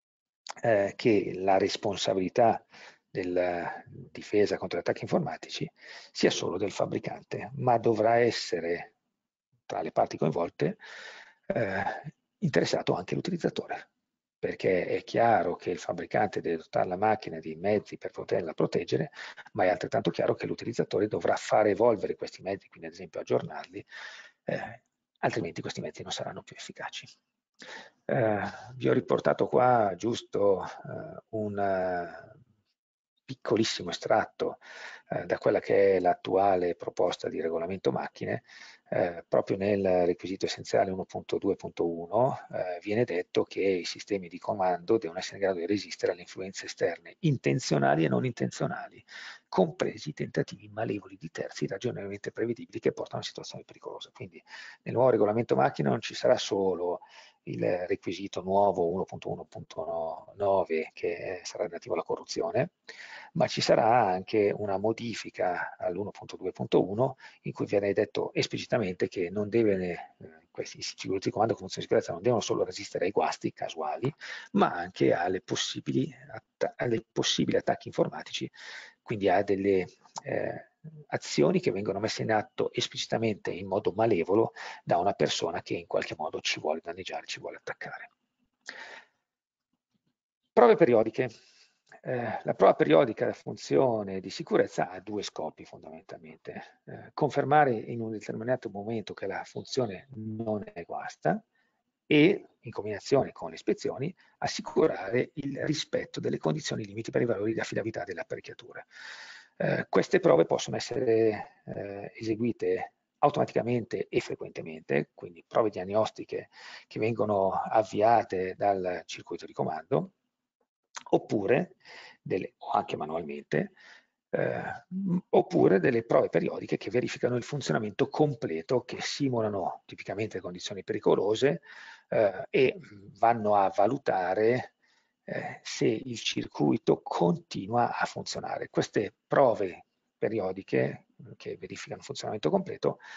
eh, che la responsabilità della difesa contro gli attacchi informatici sia solo del fabbricante, ma dovrà essere tra le parti coinvolte eh, interessato anche l'utilizzatore, perché è chiaro che il fabbricante deve dotare la macchina di mezzi per poterla proteggere, ma è altrettanto chiaro che l'utilizzatore dovrà far evolvere questi mezzi, quindi ad esempio aggiornarli, eh, altrimenti questi mezzi non saranno più efficaci. Eh, vi ho riportato qua giusto eh, un uh, piccolissimo estratto eh, da quella che è l'attuale proposta di regolamento macchine. Eh, proprio nel requisito essenziale uno punto due punto uno eh, viene detto che i sistemi di comando devono essere in grado di resistere alle influenze esterne, intenzionali e non intenzionali, compresi i tentativi malevoli di terzi ragionevolmente prevedibili che portano a situazioni pericolose. Quindi nel nuovo regolamento macchine non ci sarà solo il requisito nuovo uno punto uno punto nove che sarà relativo alla corruzione, ma ci sarà anche una modifica all'uno punto due punto uno in cui viene detto esplicitamente che non deve, eh, questi circuiti di comando con funzione di sicurezza non devono solo resistere ai guasti casuali, ma anche alle possibili, alle possibili attacchi informatici, quindi a delle eh, azioni che vengono messe in atto esplicitamente in modo malevolo da una persona che in qualche modo ci vuole danneggiare, ci vuole attaccare. Prove periodiche. Eh, la prova periodica della funzione di sicurezza ha due scopi fondamentalmente. Eh, confermare in un determinato momento che la funzione non è guasta e, in combinazione con le ispezioni, assicurare il rispetto delle condizioni limiti per i valori di affidabilità delle apparecchiature. Eh, queste prove possono essere eh, eseguite automaticamente e frequentemente, quindi prove diagnostiche che vengono avviate dal circuito di comando, oppure delle, o anche manualmente, eh, oppure delle prove periodiche che verificano il funzionamento completo, che simulano tipicamente condizioni pericolose eh, e vanno a valutare eh, se il circuito continua a funzionare. Queste prove periodiche che verificano il funzionamento completo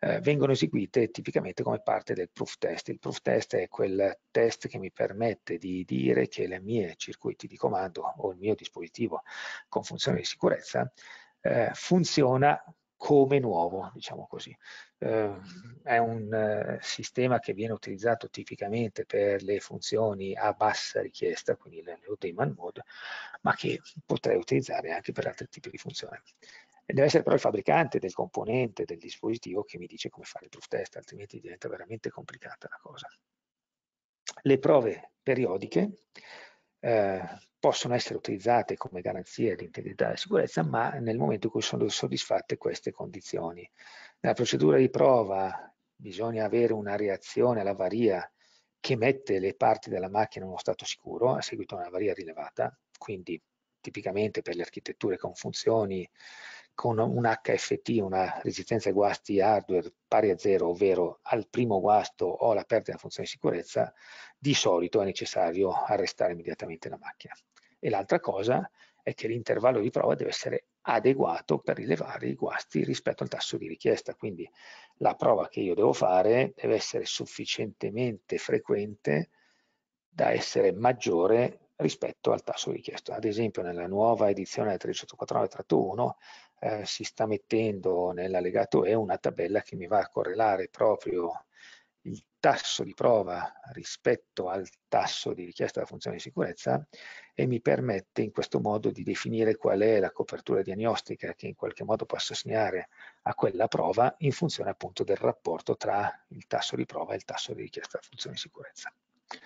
eh, vengono eseguite tipicamente come parte del proof test. Il proof test è quel test che mi permette di dire che i miei circuiti di comando o il mio dispositivo con funzione di sicurezza eh, funziona come nuovo, diciamo così. Eh, è un eh, sistema che viene utilizzato tipicamente per le funzioni a bassa richiesta, quindi le low demand mode, ma che potrei utilizzare anche per altri tipi di funzioni. E deve essere però il fabbricante del componente del dispositivo che mi dice come fare il proof test, altrimenti diventa veramente complicata la cosa. Le prove periodiche eh, possono essere utilizzate come garanzia di integrità e sicurezza, ma nel momento in cui sono soddisfatte queste condizioni. Nella procedura di prova bisogna avere una reazione all'avaria che mette le parti della macchina in uno stato sicuro a seguito di una avaria rilevata, quindi tipicamente per le architetture con funzioni con un H F T, una resistenza ai guasti hardware pari a zero, ovvero al primo guasto o alla perdita della funzione di sicurezza, di solito è necessario arrestare immediatamente la macchina. E l'altra cosa è che l'intervallo di prova deve essere adeguato per rilevare i guasti rispetto al tasso di richiesta, quindi la prova che io devo fare deve essere sufficientemente frequente da essere maggiore rispetto al tasso richiesto. Ad esempio nella nuova edizione del tremilacentoquarantanove uno eh, si sta mettendo nell'allegato E una tabella che mi va a correlare proprio il tasso di prova rispetto al tasso di richiesta della funzione di sicurezza e mi permette in questo modo di definire qual è la copertura diagnostica che in qualche modo posso assegnare a quella prova in funzione appunto del rapporto tra il tasso di prova e il tasso di richiesta della funzione di sicurezza.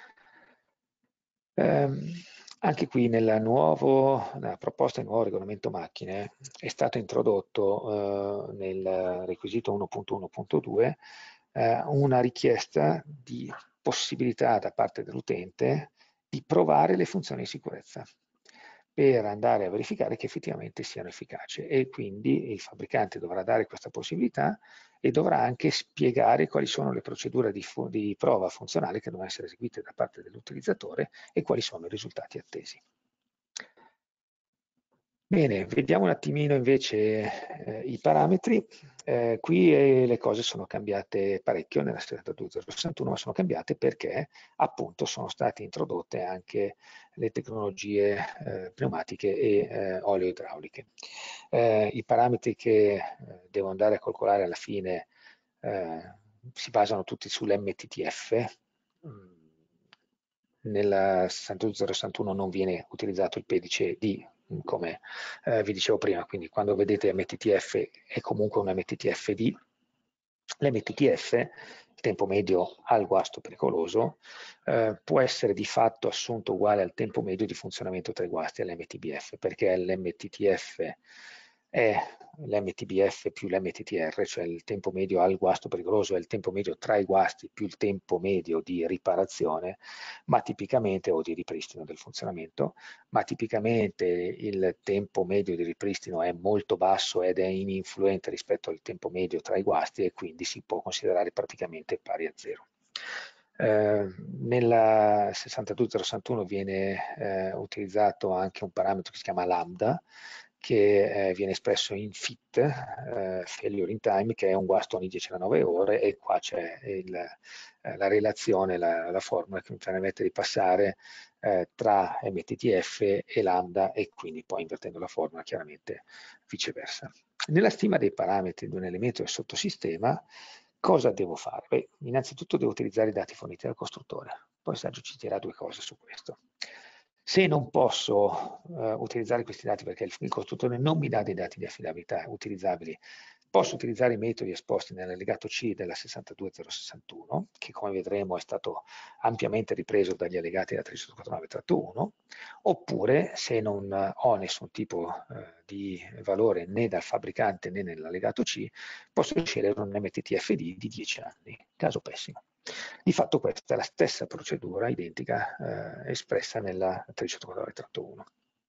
Eh, anche qui nella, nuovo, nella proposta di nuovo regolamento macchine è stato introdotto eh, nel requisito uno punto uno punto due eh, una richiesta di possibilità da parte dell'utente di provare le funzioni di sicurezza per andare a verificare che effettivamente siano efficaci e quindi il fabbricante dovrà dare questa possibilità e dovrà anche spiegare quali sono le procedure di, di prova funzionale che devono essere eseguite da parte dell'utilizzatore e quali sono i risultati attesi. Bene, vediamo un attimino invece eh, i parametri. Eh, qui eh, le cose sono cambiate parecchio nella settantadue zero sessantuno, ma sono cambiate perché appunto sono state introdotte anche le tecnologie eh, pneumatiche e eh, oleo-idrauliche. Eh, I parametri che eh, devo andare a calcolare alla fine eh, si basano tutti sull'M T T F. Nella sessantadue zero sessantuno non viene utilizzato il pedice D come eh, vi dicevo prima, quindi quando vedete M T T F è comunque un M T T F D. L'M T T F, il tempo medio al guasto pericoloso, eh, può essere di fatto assunto uguale al tempo medio di funzionamento tra i guasti all'M T B F, perché l'M T T F è l'M T B F più l'M T T R, cioè il tempo medio al guasto pericoloso è il tempo medio tra i guasti più il tempo medio di riparazione, ma tipicamente, o di ripristino del funzionamento, ma tipicamente il tempo medio di ripristino è molto basso ed è ininfluente rispetto al tempo medio tra i guasti e quindi si può considerare praticamente pari a zero. Eh, nella sessantadue zero sessantuno viene eh, utilizzato anche un parametro che si chiama lambda, che eh, viene espresso in F I T, eh, failure in time, che è un guasto ogni dieci alla nove ore, e qua c'è eh, la relazione, la, la formula che mi permette di passare eh, tra M T T F e lambda e quindi poi invertendo la formula chiaramente viceversa. Nella stima dei parametri di un elemento del sottosistema, cosa devo fare? Beh, innanzitutto devo utilizzare i dati forniti dal costruttore, poi Sergio ci dirà due cose su questo. Se non posso uh, utilizzare questi dati perché il, il costruttore non mi dà dei dati di affidabilità utilizzabili, posso utilizzare i metodi esposti nell'allegato C della sessantadue zero sessantuno, che come vedremo è stato ampiamente ripreso dagli allegati della tremilacentoquarantanove uno, oppure se non ho nessun tipo uh, di valore né dal fabbricante né nell'allegato C, posso scegliere un M T T F D di dieci anni, caso pessimo. Di fatto questa è la stessa procedura identica eh, espressa nella tremilacentoquarantanove uno.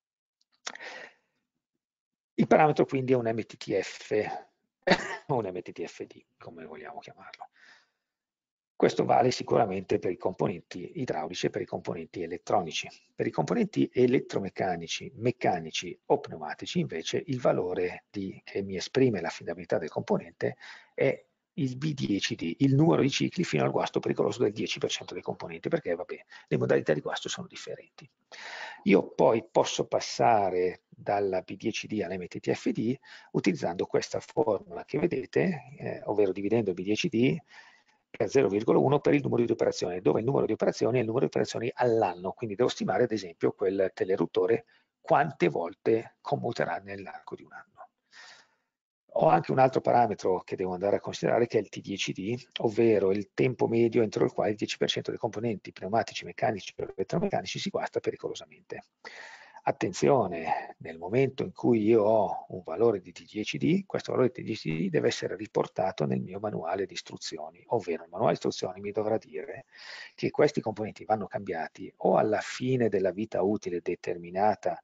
Il parametro quindi è un M T T F o un M T T F D, come vogliamo chiamarlo. Questo vale sicuramente per i componenti idraulici e per i componenti elettronici. Per i componenti elettromeccanici, meccanici o pneumatici invece il valore di, che mi esprime l'affidabilità del componente è il B dieci D, il numero di cicli fino al guasto pericoloso del dieci per cento dei componenti, perché vabbè, le modalità di guasto sono differenti. Io poi posso passare dalla B dieci D all'M T T F D utilizzando questa formula che vedete, eh, ovvero dividendo il B dieci D per zero virgola uno per il numero di operazioni, dove il numero di operazioni è il numero di operazioni all'anno, quindi devo stimare ad esempio quel teleruttore quante volte commuterà nell'arco di un anno. Ho anche un altro parametro che devo andare a considerare che è il T dieci D, ovvero il tempo medio entro il quale il dieci per cento dei componenti pneumatici, meccanici o elettromeccanici si guasta pericolosamente. Attenzione, nel momento in cui io ho un valore di T dieci D, questo valore di T dieci D deve essere riportato nel mio manuale di istruzioni, ovvero il manuale di istruzioni mi dovrà dire che questi componenti vanno cambiati o alla fine della vita utile determinata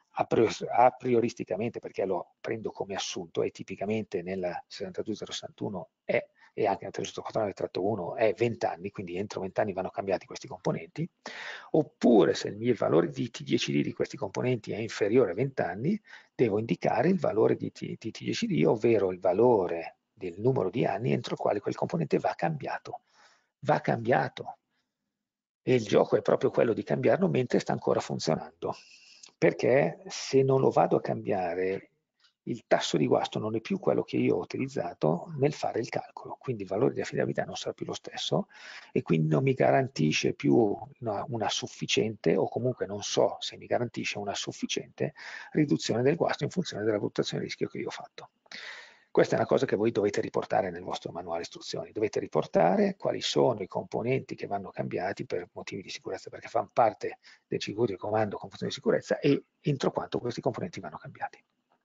a prioristicamente, perché lo prendo come assunto, e tipicamente nella sessantadue zero sessantuno è, e anche nel trecentottantanove uno è venti anni, quindi entro venti anni vanno cambiati questi componenti, oppure se il valore di T dieci D di questi componenti è inferiore a venti anni, devo indicare il valore di T dieci D, ovvero il valore del numero di anni entro il quale quel componente va cambiato. Va cambiato. E il gioco è proprio quello di cambiarlo mentre sta ancora funzionando. Perché se non lo vado a cambiare, il tasso di guasto non è più quello che io ho utilizzato nel fare il calcolo, quindi il valore di affidabilità non sarà più lo stesso e quindi non mi garantisce più una, una sufficiente, o comunque non so se mi garantisce una sufficiente riduzione del guasto in funzione della valutazione di rischio che io ho fatto. Questa è una cosa che voi dovete riportare nel vostro manuale istruzioni, dovete riportare quali sono i componenti che vanno cambiati per motivi di sicurezza, perché fanno parte del circuito di comando con funzione di sicurezza e entro quanto questi componenti vanno cambiati.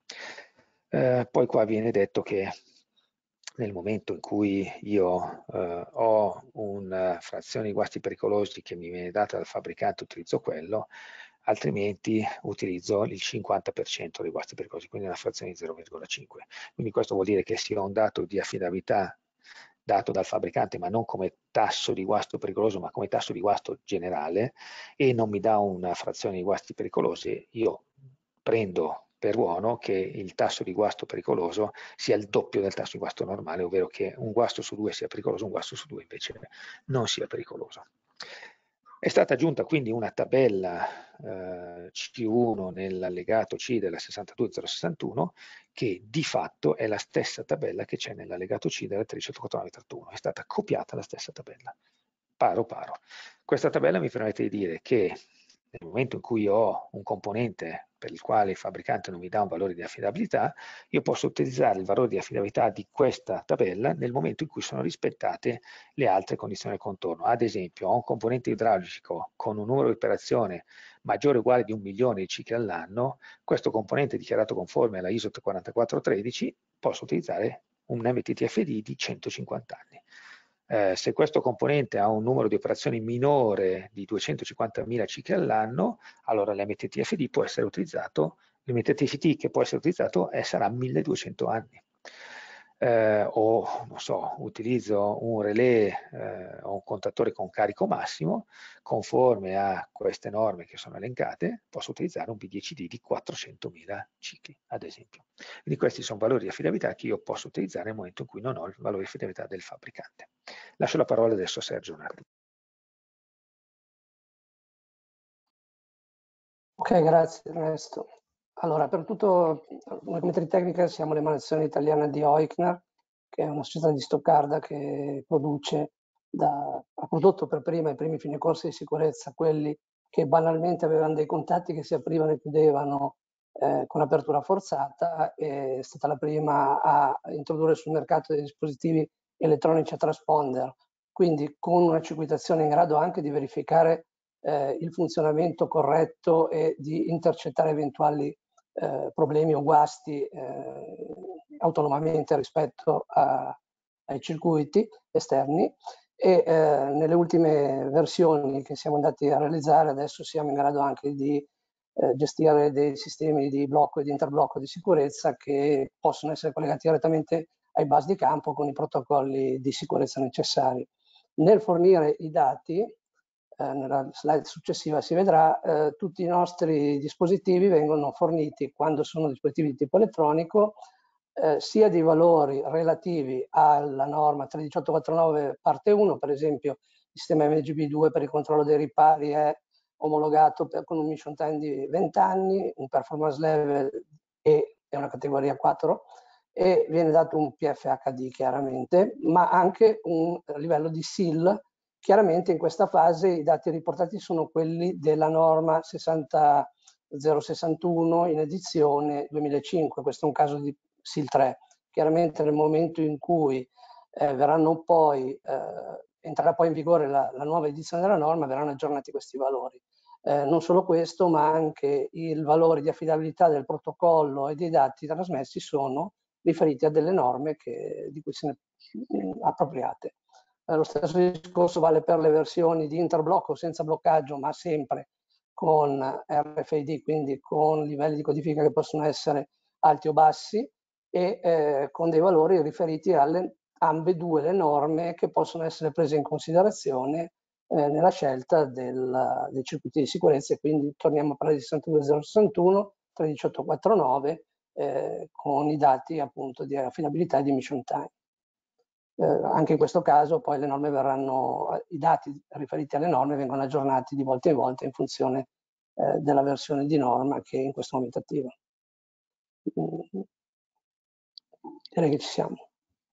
Eh, poi qua viene detto che nel momento in cui io eh, ho una frazione di guasti pericolosi che mi viene data dal fabbricante, utilizzo quello, altrimenti utilizzo il cinquanta per cento dei guasti pericolosi, quindi una frazione di zero virgola cinque. Quindi questo vuol dire che se ho un dato di affidabilità dato dal fabbricante, ma non come tasso di guasto pericoloso, ma come tasso di guasto generale, e non mi dà una frazione di guasti pericolosi, io prendo per buono che il tasso di guasto pericoloso sia il doppio del tasso di guasto normale, ovvero che un guasto su due sia pericoloso, un guasto su due invece non sia pericoloso. È stata aggiunta quindi una tabella eh, C uno nell'allegato C della sessantadue zero sessantuno che di fatto è la stessa tabella che c'è nell'allegato C della trecentottantanove trentuno, è stata copiata la stessa tabella, paro paro. Questa tabella mi permette di dire che nel momento in cui ho un componente per il quale il fabbricante non mi dà un valore di affidabilità, io posso utilizzare il valore di affidabilità di questa tabella nel momento in cui sono rispettate le altre condizioni del contorno. Ad esempio, ho un componente idraulico con un numero di operazione maggiore o uguale di un milione di cicli all'anno, questo componente dichiarato conforme alla I S O quarantaquattro tredici, posso utilizzare un M T T F D di centocinquanta anni. Eh, se questo componente ha un numero di operazioni minore di duecentocinquantamila cicli all'anno, allora l'M T T F D può essere utilizzato, l'M T T F D che può essere utilizzato è, sarà milleduecento anni. Eh, o, non so, utilizzo un relè eh, o un contatore con carico massimo, conforme a queste norme che sono elencate, posso utilizzare un B dieci D di quattrocentomila cicli, ad esempio. Quindi questi sono valori di affidabilità che io posso utilizzare nel momento in cui non ho il valore di affidabilità del fabbricante. Lascio la parola adesso a Sergio Nardi. Ok, grazie Ernesto. Allora, per tutto, come Tritecnica siamo l'emanazione italiana di Oikner, che è una società di Stoccarda che produce, da, ha prodotto per prima i primi fine corsa di sicurezza, quelli che banalmente avevano dei contatti che si aprivano e chiudevano eh, con apertura forzata, è stata la prima a introdurre sul mercato dei dispositivi elettronici a transponder, quindi con una circuitazione in grado anche di verificare eh, il funzionamento corretto e di intercettare eventuali eh, problemi o guasti eh, autonomamente rispetto a, ai circuiti esterni. E eh, nelle ultime versioni che siamo andati a realizzare adesso siamo in grado anche di eh, gestire dei sistemi di blocco e di interblocco di sicurezza che possono essere collegati direttamente ai bus di campo con i protocolli di sicurezza necessari. Nel fornire i dati, eh, nella slide successiva si vedrà, eh, tutti i nostri dispositivi vengono forniti, quando sono dispositivi di tipo elettronico, eh, sia dei valori relativi alla norma tre diciotto quarantanove parte uno, per esempio il sistema M G B due per il controllo dei ripari è omologato per, con un mission time di venti anni, un performance level e è una categoria quattro, e viene dato un P F H D chiaramente, ma anche un livello di S I L. Chiaramente in questa fase i dati riportati sono quelli della norma sessanta zero sessantuno in edizione duemilacinque, questo è un caso di S I L tre. Chiaramente nel momento in cui eh, verranno poi, eh, entrerà poi in vigore la, la nuova edizione della norma, verranno aggiornati questi valori. Eh, non solo questo, ma anche i valori di affidabilità del protocollo e dei dati trasmessi sono riferiti a delle norme che, di cui se ne mh, appropriate. Eh, lo stesso discorso vale per le versioni di interblocco senza bloccaggio, ma sempre con R F I D, quindi con livelli di codifica che possono essere alti o bassi, e eh, con dei valori riferiti alle ambedue le norme che possono essere prese in considerazione eh, nella scelta del, dei circuiti di sicurezza. E quindi torniamo a parlare di sessantadue zero sessantuno, tre diciotto quarantanove, eh, con i dati appunto di affidabilità e di mission time. Eh, anche in questo caso poi le norme verranno, i dati riferiti alle norme vengono aggiornati di volta in volta in funzione eh, della versione di norma che in questo momento è attiva. Mm, direi che ci siamo.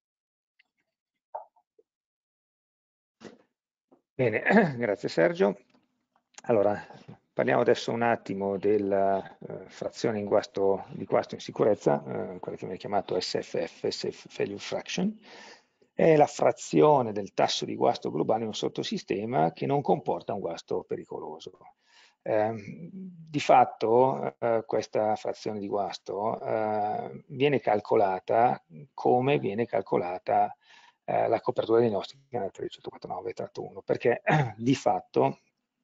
Bene, grazie Sergio. Allora, parliamo adesso un attimo della eh, frazione in guasto, di guasto in sicurezza, eh, quella che viene chiamato S F F, Safe Failure Fraction. È la frazione del tasso di guasto globale in un sottosistema che non comporta un guasto pericoloso. Eh, di fatto eh, questa frazione di guasto eh, viene calcolata come viene calcolata eh, la copertura diagnostica nel tre diciotto quarantanove uno, perché di fatto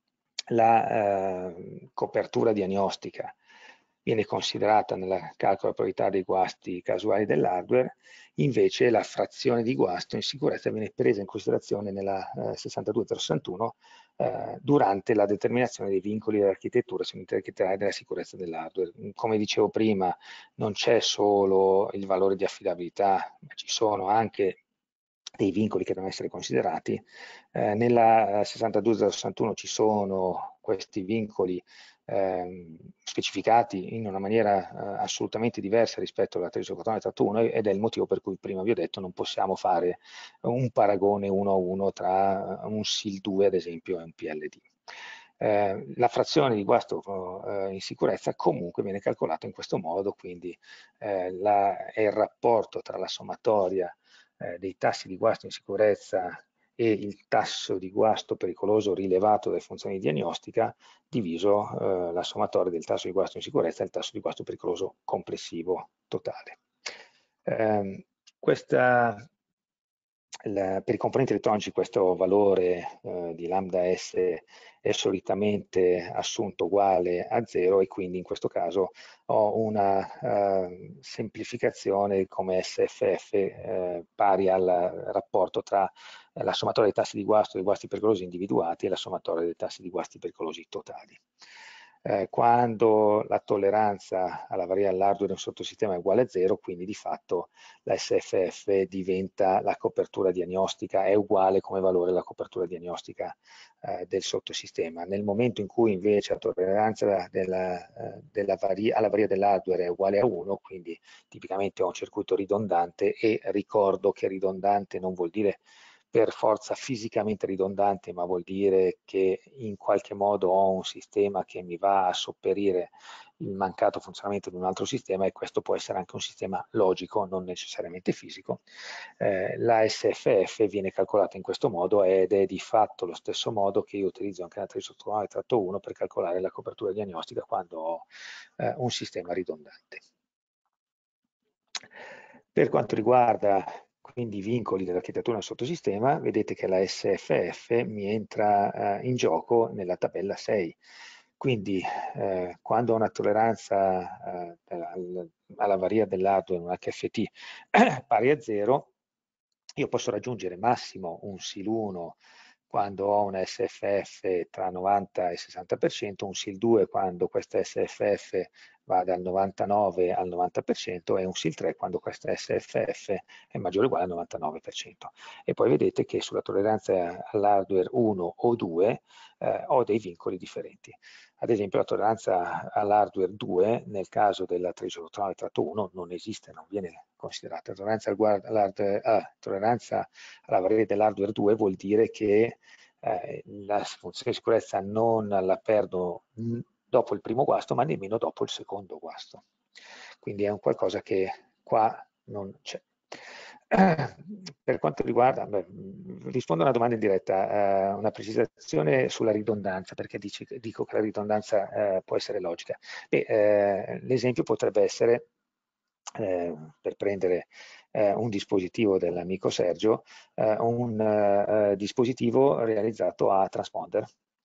la eh, copertura diagnostica viene considerata nel calcolo della probabilità dei guasti casuali dell'hardware, invece la frazione di guasto in sicurezza viene presa in considerazione nella eh, sessantadue zero sessantuno eh, durante la determinazione dei vincoli dell'architettura sull'interchietare della sicurezza dell'hardware. Come dicevo prima, non c'è solo il valore di affidabilità, ma ci sono anche dei vincoli che devono essere considerati. Eh, nella sessantadue zero sessantuno ci sono questi vincoli eh, specificati in una maniera eh, assolutamente diversa rispetto alla tredici quattordici uno, ed è il motivo per cui prima vi ho detto non possiamo fare un paragone uno a uno tra un S I L due ad esempio e un P L D. Eh, la frazione di guasto eh, in sicurezza comunque viene calcolata in questo modo, quindi eh, la, è il rapporto tra la sommatoria eh, dei tassi di guasto in sicurezza e il tasso di guasto pericoloso rilevato dalle funzioni di diagnostica diviso eh, la sommatoria del tasso di guasto in sicurezza e il tasso di guasto pericoloso complessivo totale. Eh, questa, la, per i componenti elettronici questo valore eh, di lambda S è solitamente assunto uguale a zero, e quindi in questo caso ho una uh, semplificazione come S F F eh, pari al rapporto tra la sommatoria dei tassi di guasto dei guasti pericolosi individuati e la sommatoria dei tassi di guasti pericolosi totali. Eh, quando la tolleranza alla variabile all'hardware di un sottosistema è uguale a zero, quindi di fatto la S F F diventa la copertura diagnostica, è uguale come valore alla copertura diagnostica eh, del sottosistema. Nel momento in cui invece la tolleranza della, eh, della vari alla variabile dell'hardware è uguale a uno, quindi tipicamente ho un circuito ridondante, e ricordo che ridondante non vuol dire per forza fisicamente ridondante, ma vuol dire che in qualche modo ho un sistema che mi va a sopperire il mancato funzionamento di un altro sistema, e questo può essere anche un sistema logico, non necessariamente fisico. Eh, la S F F viene calcolata in questo modo ed è di fatto lo stesso modo che io utilizzo anche nella tre sotto uno per calcolare la copertura diagnostica quando ho eh, un sistema ridondante. Per quanto riguarda quindi i vincoli dell'architettura nel sottosistema, vedete che la S F F mi entra eh, in gioco nella tabella sei. Quindi eh, quando ho una tolleranza eh, al, alla variabile dell'hardware, un H F T pari a zero, io posso raggiungere massimo un S I L uno quando ho una S F F tra novanta e sessanta per cento, un S I L due quando questa S F F va dal novantanove al novanta per cento e un S I L tre quando questa S F F è maggiore o uguale al novantanove per cento. E poi vedete che sulla tolleranza all'hardware uno o due eh, ho dei vincoli differenti. Ad esempio la tolleranza all'hardware due nel caso della tredici ottantanove uno non esiste, non viene considerata. La tolleranza, al ah, tolleranza alla variabile dell'hardware due vuol dire che eh, la funzione di sicurezza non la perdo dopo il primo guasto, ma nemmeno dopo il secondo guasto. Quindi è un qualcosa che qua non c'è. Per quanto riguarda, beh, rispondo a una domanda in diretta, eh, una precisazione sulla ridondanza, perché dici, dico che la ridondanza eh, può essere logica. Eh, l'esempio potrebbe essere, eh, per prendere eh, un dispositivo dell'amico Sergio, eh, un eh, dispositivo realizzato a transponder,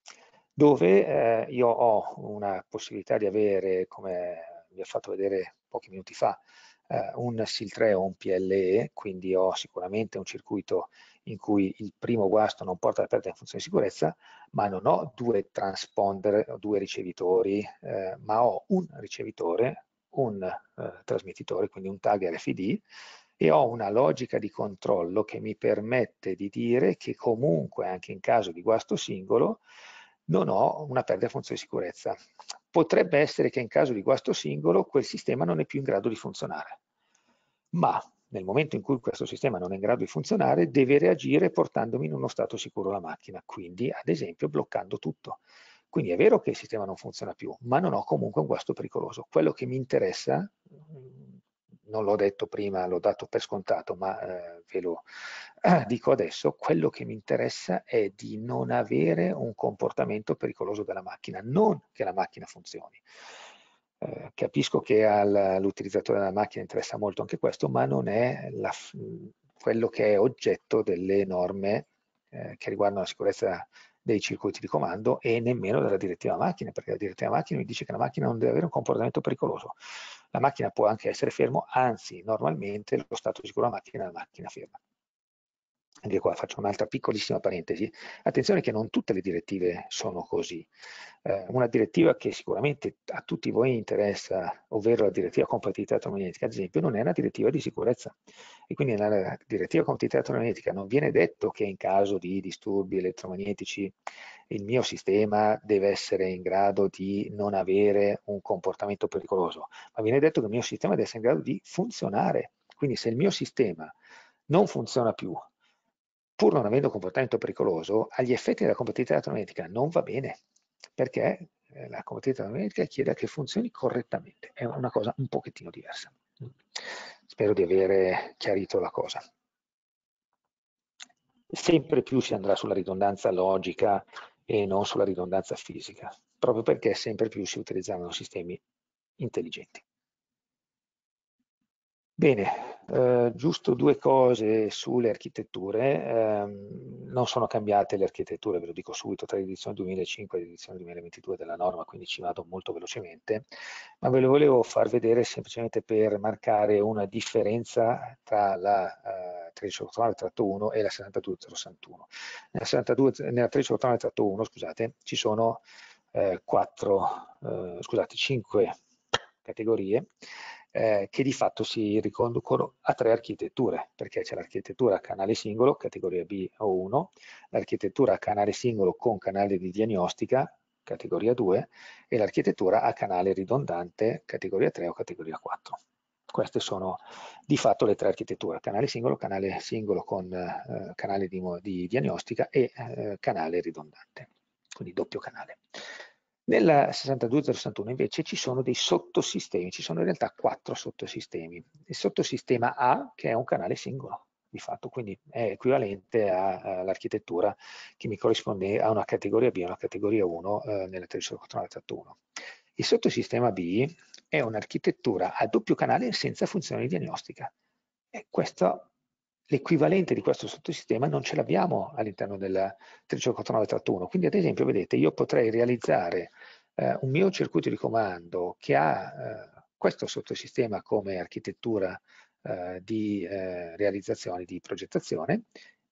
dove eh, io ho una possibilità di avere, come vi ho fatto vedere pochi minuti fa, eh, un S I L tre o un P L E, quindi ho sicuramente un circuito in cui il primo guasto non porta alla perdita in funzione di sicurezza, ma non ho due transponder o due ricevitori, eh, ma ho un ricevitore, un eh, trasmettitore, quindi un tag R F I D, e ho una logica di controllo che mi permette di dire che comunque anche in caso di guasto singolo non ho una perdita di funzione di sicurezza. Potrebbe essere che in caso di guasto singolo quel sistema non è più in grado di funzionare, ma nel momento in cui questo sistema non è in grado di funzionare deve reagire portandomi in uno stato sicuro la macchina, quindi ad esempio bloccando tutto. Quindi è vero che il sistema non funziona più, ma non ho comunque un guasto pericoloso. Quello che mi interessa, non l'ho detto prima, l'ho dato per scontato, ma eh, ve lo eh, dico adesso, quello che mi interessa è di non avere un comportamento pericoloso della macchina, non che la macchina funzioni. Eh, capisco che all'utilizzatore della macchina interessa molto anche questo, ma non è la, quello che è oggetto delle norme eh, che riguardano la sicurezza dei circuiti di comando e nemmeno della direttiva macchine, perché la direttiva macchine mi dice che la macchina non deve avere un comportamento pericoloso. La macchina può anche essere fermo, anzi normalmente lo stato sicuro della macchina è la macchina ferma. Anche qua faccio un'altra piccolissima parentesi. Attenzione che non tutte le direttive sono così. Eh, una direttiva che sicuramente a tutti voi interessa, ovvero la direttiva compatibilità elettromagnetica, ad esempio, non è una direttiva di sicurezza. E quindi nella direttiva compatibilità elettromagnetica non viene detto che in caso di disturbi elettromagnetici il mio sistema deve essere in grado di non avere un comportamento pericoloso, ma viene detto che il mio sistema deve essere in grado di funzionare. Quindi se il mio sistema non funziona più, pur non avendo comportamento pericoloso, agli effetti della compatibilità elettromagnetica non va bene, perché la compatibilità elettromagnetica chiede che funzioni correttamente. È una cosa un pochettino diversa. Spero di avere chiarito la cosa. Sempre più si andrà sulla ridondanza logica e non sulla ridondanza fisica, proprio perché sempre più si utilizzeranno sistemi intelligenti. Bene, eh, giusto due cose sulle architetture. Eh, non sono cambiate le architetture, ve lo dico subito, tra l'edizione duemilacinque e l'edizione duemilaventidue della norma, quindi ci vado molto velocemente, ma ve lo volevo far vedere semplicemente per marcare una differenza tra la eh, tredici ottantanove uno e la settantadue zero sessantuno. Nella, settantadue, nella tredici ottantanove uno, scusate, ci sono eh, quattro, eh, scusate, cinque categorie eh, che di fatto si riconducono a tre architetture, perché c'è l'architettura a canale singolo, categoria B o uno, l'architettura a canale singolo con canale di diagnostica, categoria due, e l'architettura a canale ridondante, categoria tre o categoria quattro. Queste sono di fatto le tre architetture: canale singolo, canale singolo con eh, canale di, di diagnostica e eh, canale ridondante, quindi doppio canale. Nella sessantadue zero sessantuno invece ci sono dei sottosistemi, ci sono in realtà quattro sottosistemi. Il sottosistema A, che è un canale singolo, di fatto, quindi è equivalente all'architettura che mi corrisponde a una categoria B e una categoria uno eh, nella tredici ottantanove uno. Il sottosistema B è un'architettura a doppio canale senza funzione di diagnostica. E questo, l'equivalente di questo sottosistema non ce l'abbiamo all'interno del tredici ottantanove uno. Quindi ad esempio, vedete, io potrei realizzare eh, un mio circuito di comando che ha eh, questo sottosistema come architettura eh, di eh, realizzazione, di progettazione,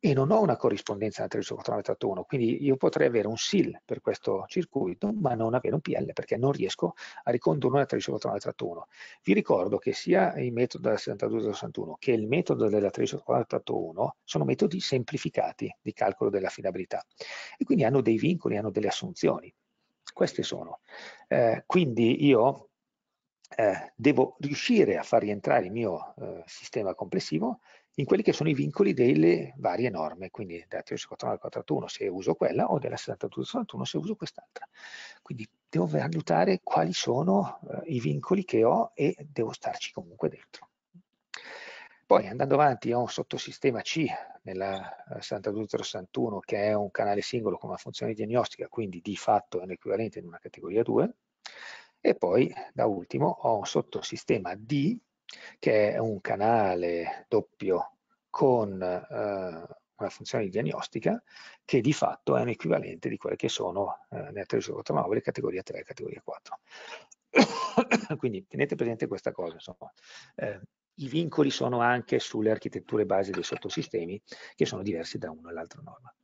e non ho una corrispondenza alla tredici otto uno, quindi io potrei avere un S I L per questo circuito, ma non avere un P L perché non riesco a ricondurlo alla tredici otto uno. Vi ricordo che sia il metodo della settantadue zero sessantuno che il metodo della tredici otto uno sono metodi semplificati di calcolo dell'affidabilità e quindi hanno dei vincoli, hanno delle assunzioni. Queste sono. Eh, quindi io eh, devo riuscire a far rientrare il mio eh, sistema complessivo in quelli che sono i vincoli delle varie norme, quindi della tredici otto uno se uso quella o della settantadue sessantuno se uso quest'altra. Quindi devo valutare quali sono eh, i vincoli che ho e devo starci comunque dentro. Poi andando avanti ho un sottosistema C nella settantadue zero sessantuno che è un canale singolo con una funzione diagnostica, quindi di fatto è un equivalente in una categoria due. E poi da ultimo ho un sottosistema D che è un canale doppio con eh, una funzione diagnostica che di fatto è un equivalente di quelle che sono eh, nella tredici otto nove le categoria tre e categoria quattro. Quindi tenete presente questa cosa, insomma. Eh, I vincoli sono anche sulle architetture base dei sottosistemi che sono diversi da una all'altra norma.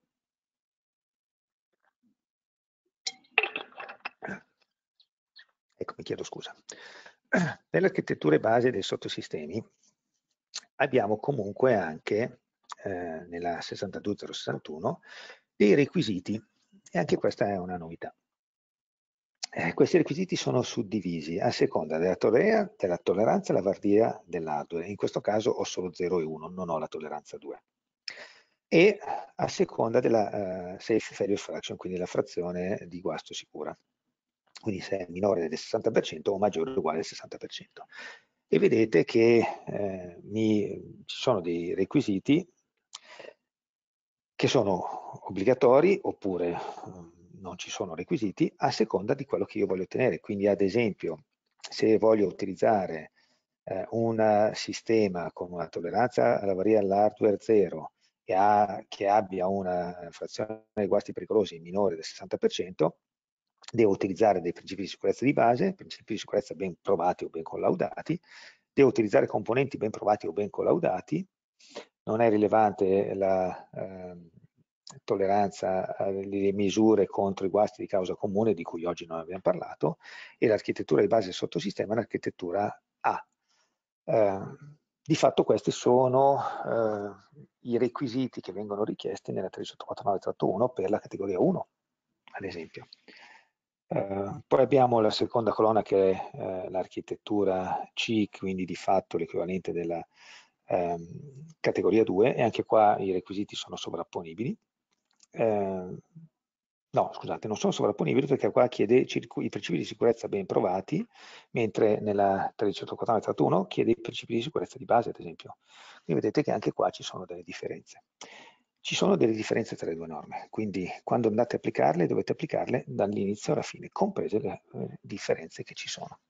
Ecco, mi chiedo scusa. Per le architetture base dei sottosistemi abbiamo comunque anche eh, nella sessantadue zero sessantuno dei requisiti e anche questa è una novità. Eh, questi requisiti sono suddivisi a seconda della, tollera, della tolleranza alla vardia dell'hardware. In questo caso ho solo zero e uno, non ho la tolleranza due. E a seconda della uh, safe failure fraction, quindi la frazione di guasto sicura. Quindi se è minore del sessanta per cento o maggiore o uguale al sessanta per cento. E vedete che eh, mi, ci sono dei requisiti che sono obbligatori oppure non ci sono requisiti a seconda di quello che io voglio ottenere. Quindi ad esempio se voglio utilizzare eh, un sistema con una tolleranza alla varia all'hardware zero e ha, che abbia una frazione dei guasti pericolosi minore del sessanta per cento, devo utilizzare dei principi di sicurezza di base, principi di sicurezza ben provati o ben collaudati, devo utilizzare componenti ben provati o ben collaudati, non è rilevante la eh, tolleranza alle misure contro i guasti di causa comune di cui oggi non abbiamo parlato, e l'architettura di base del sottosistema è un'architettura A. Eh, di fatto questi sono eh, i requisiti che vengono richiesti nella tredici otto quattro nove uno per la categoria uno, ad esempio. Eh, poi abbiamo la seconda colonna che è eh, l'architettura C, quindi di fatto l'equivalente della ehm, categoria due, e anche qua i requisiti sono sovrapponibili. Eh, no, scusate, non sono sovrapponibili perché qua chiede i principi di sicurezza ben provati, mentre nella tredici otto quattro nove uno chiede i principi di sicurezza di base, ad esempio. Quindi vedete che anche qua ci sono delle differenze. Ci sono delle differenze tra le due norme, quindi quando andate a applicarle dovete applicarle dall'inizio alla fine, comprese le eh, differenze che ci sono.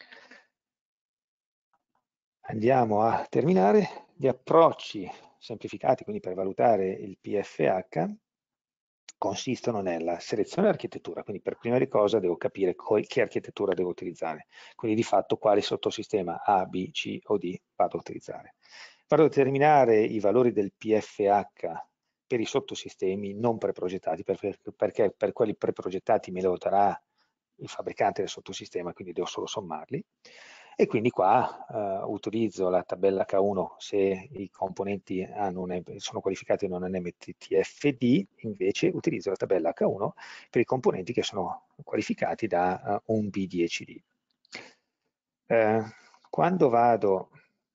Andiamo a terminare. Gli approcci semplificati, quindi per valutare il P F H, consistono nella selezione dell'architettura, quindi per prima cosa devo capire che architettura devo utilizzare, quindi di fatto quale sottosistema A, B, C o D vado a utilizzare. Vado a determinare i valori del P F H per i sottosistemi non preprogettati, perché per quelli preprogettati me lo darà il fabbricante del sottosistema, quindi devo solo sommarli. E quindi qua eh, utilizzo la tabella H uno se i componenti hanno un, sono qualificati in un N M T T F D, invece utilizzo la tabella H uno per i componenti che sono qualificati da uh, un B dieci D. Eh, quando vado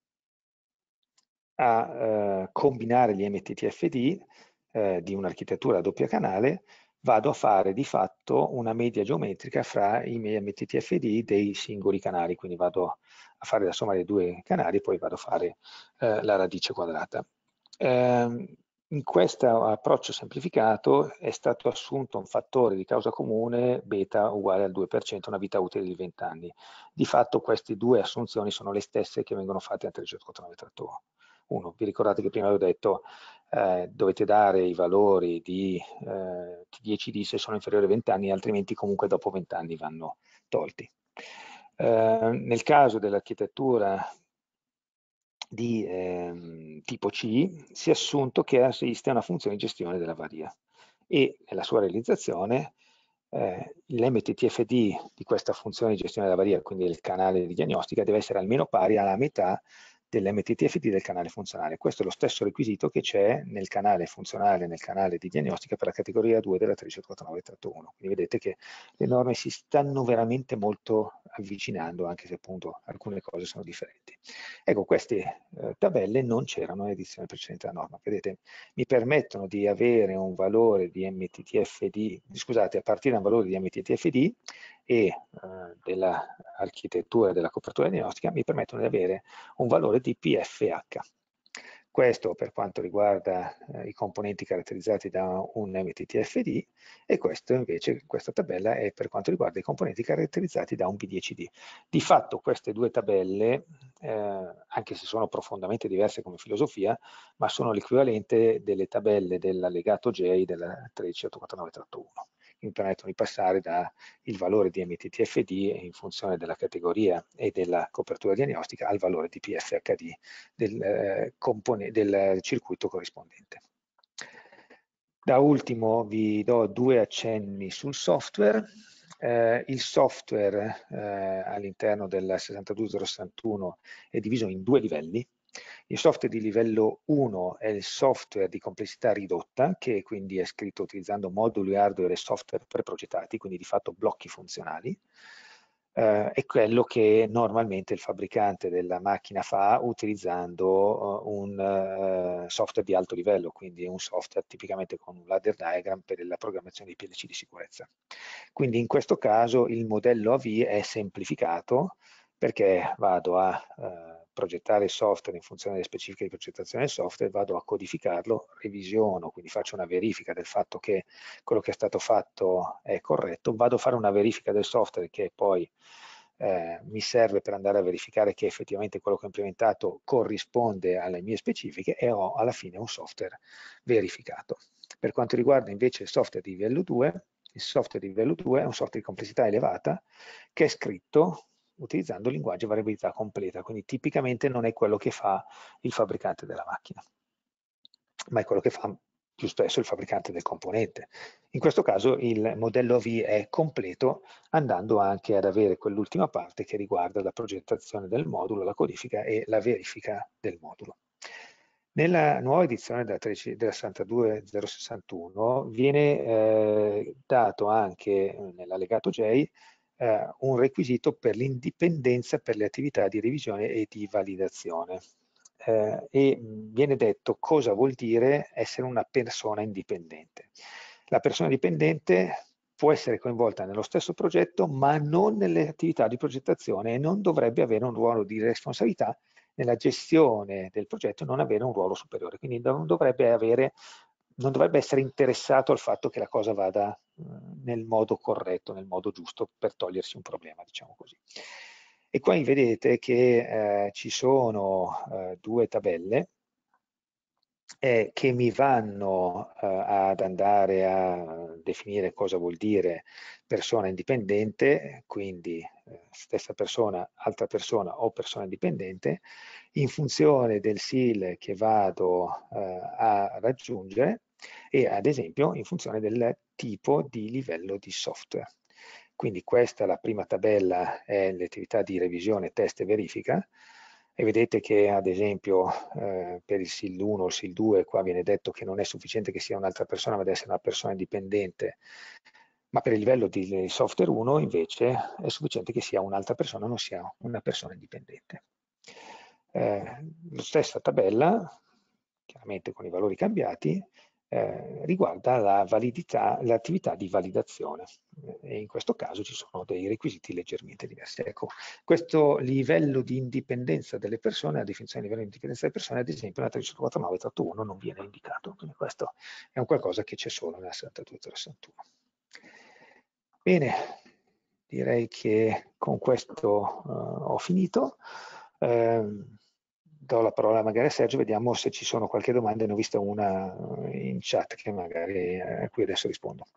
a eh, combinare gli M T T F D eh, di un'architettura a doppio canale, vado a fare di fatto una media geometrica fra i miei M T T F D dei singoli canali, quindi vado a fare la somma dei due canali e poi vado a fare eh, la radice quadrata. Eh, in questo approccio semplificato è stato assunto un fattore di causa comune beta uguale al due per cento, una vita utile di venti anni. Di fatto queste due assunzioni sono le stesse che vengono fatte a tredici otto quattro nove uno. Vi ricordate che prima avevo detto eh, dovete dare i valori di eh, T dieci D se sono inferiori a venti anni, altrimenti comunque dopo venti anni vanno tolti. Eh, nel caso dell'architettura di ehm, tipo C, si è assunto che esiste una funzione di gestione della varia e nella sua realizzazione eh, l'M T T F D di questa funzione di gestione della varia, quindi del canale di diagnostica, deve essere almeno pari alla metà dell'M T T F D del canale funzionale. Questo è lo stesso requisito che c'è nel canale funzionale, nel canale di diagnostica per la categoria due della tredici ottantanove uno. Quindi vedete che le norme si stanno veramente molto avvicinando, anche se appunto alcune cose sono differenti. Ecco, queste eh, tabelle non c'erano nell'edizione precedente della norma. Vedete, mi permettono di avere un valore di M T T F D, scusate, a partire da un valore di M T T F D e eh, dell'architettura della copertura diagnostica, mi permettono di avere un valore di P F H. Questo per quanto riguarda eh, i componenti caratterizzati da un M T T F D e questo invece, questa tabella è per quanto riguarda i componenti caratterizzati da un B dieci D. Di fatto queste due tabelle, eh, anche se sono profondamente diverse come filosofia, ma sono l'equivalente delle tabelle dell'allegato J della tredici ottantanove uno. Mi permettono di passare dal valore di M T T F D in funzione della categoria e della copertura diagnostica al valore di P F H D del, eh, del circuito corrispondente. Da ultimo vi do due accenni sul software. Eh, il software eh, all'interno del sessantadue zero sessantuno è diviso in due livelli. Il software di livello uno è il software di complessità ridotta, che quindi è scritto utilizzando moduli hardware e software preprogettati, quindi di fatto blocchi funzionali. Eh, è quello che normalmente il fabbricante della macchina fa utilizzando uh, un uh, software di alto livello, quindi un software tipicamente con un ladder diagram per la programmazione dei P L C di sicurezza. Quindi in questo caso il modello A V è semplificato perché vado a uh, progettare il software in funzione delle specifiche di progettazione del software, vado a codificarlo, revisiono, quindi faccio una verifica del fatto che quello che è stato fatto è corretto, vado a fare una verifica del software che poi eh, mi serve per andare a verificare che effettivamente quello che ho implementato corrisponde alle mie specifiche e ho alla fine un software verificato. Per quanto riguarda invece il software di livello due, il software di livello due è un software di complessità elevata che è scritto utilizzando il linguaggio variabilità completa, quindi tipicamente non è quello che fa il fabbricante della macchina, ma è quello che fa più spesso il fabbricante del componente. In questo caso il modello A V è completo, andando anche ad avere quell'ultima parte che riguarda la progettazione del modulo, la codifica e la verifica del modulo. Nella nuova edizione della, della sessantadue zero sessantuno viene eh, dato anche nell'allegato J eh, un requisito per l'indipendenza per le attività di revisione e di validazione. Eh, e viene detto cosa vuol dire essere una persona indipendente. La persona dipendente può essere coinvolta nello stesso progetto, ma non nelle attività di progettazione e non dovrebbe avere un ruolo di responsabilità nella gestione del progetto, non avere un ruolo superiore. Quindi non dovrebbe avere, non dovrebbe essere interessato al fatto che la cosa vada nel modo corretto, nel modo giusto per togliersi un problema, diciamo così. E qua vedete che eh, ci sono eh, due tabelle eh, che mi vanno eh, ad andare a definire cosa vuol dire persona indipendente, quindi eh, stessa persona, altra persona o persona indipendente, in funzione del S I L che vado eh, a raggiungere e ad esempio in funzione del tipo di livello di software. Quindi questa, la prima tabella, è l'attività di revisione, test e verifica, e vedete che ad esempio eh, per il S I L uno o il S I L due qua viene detto che non è sufficiente che sia un'altra persona, ma deve essere una persona indipendente, ma per il livello di software uno invece è sufficiente che sia un'altra persona, non sia una persona indipendente. Eh, la stessa tabella, chiaramente con i valori cambiati, Eh, riguarda la validità, l'attività di validazione e in questo caso ci sono dei requisiti leggermente diversi. Ecco, questo livello di indipendenza delle persone, la definizione di livello di indipendenza delle persone, ad esempio nella tredici ottantanove uno non viene indicato, quindi questo è un qualcosa che c'è solo nella settantadue zero sessantuno. Bene, direi che con questo uh, ho finito. Uh, do la parola magari a Sergio, vediamo se ci sono qualche domanda, ne ho vista una in chat che magari a cui adesso rispondo.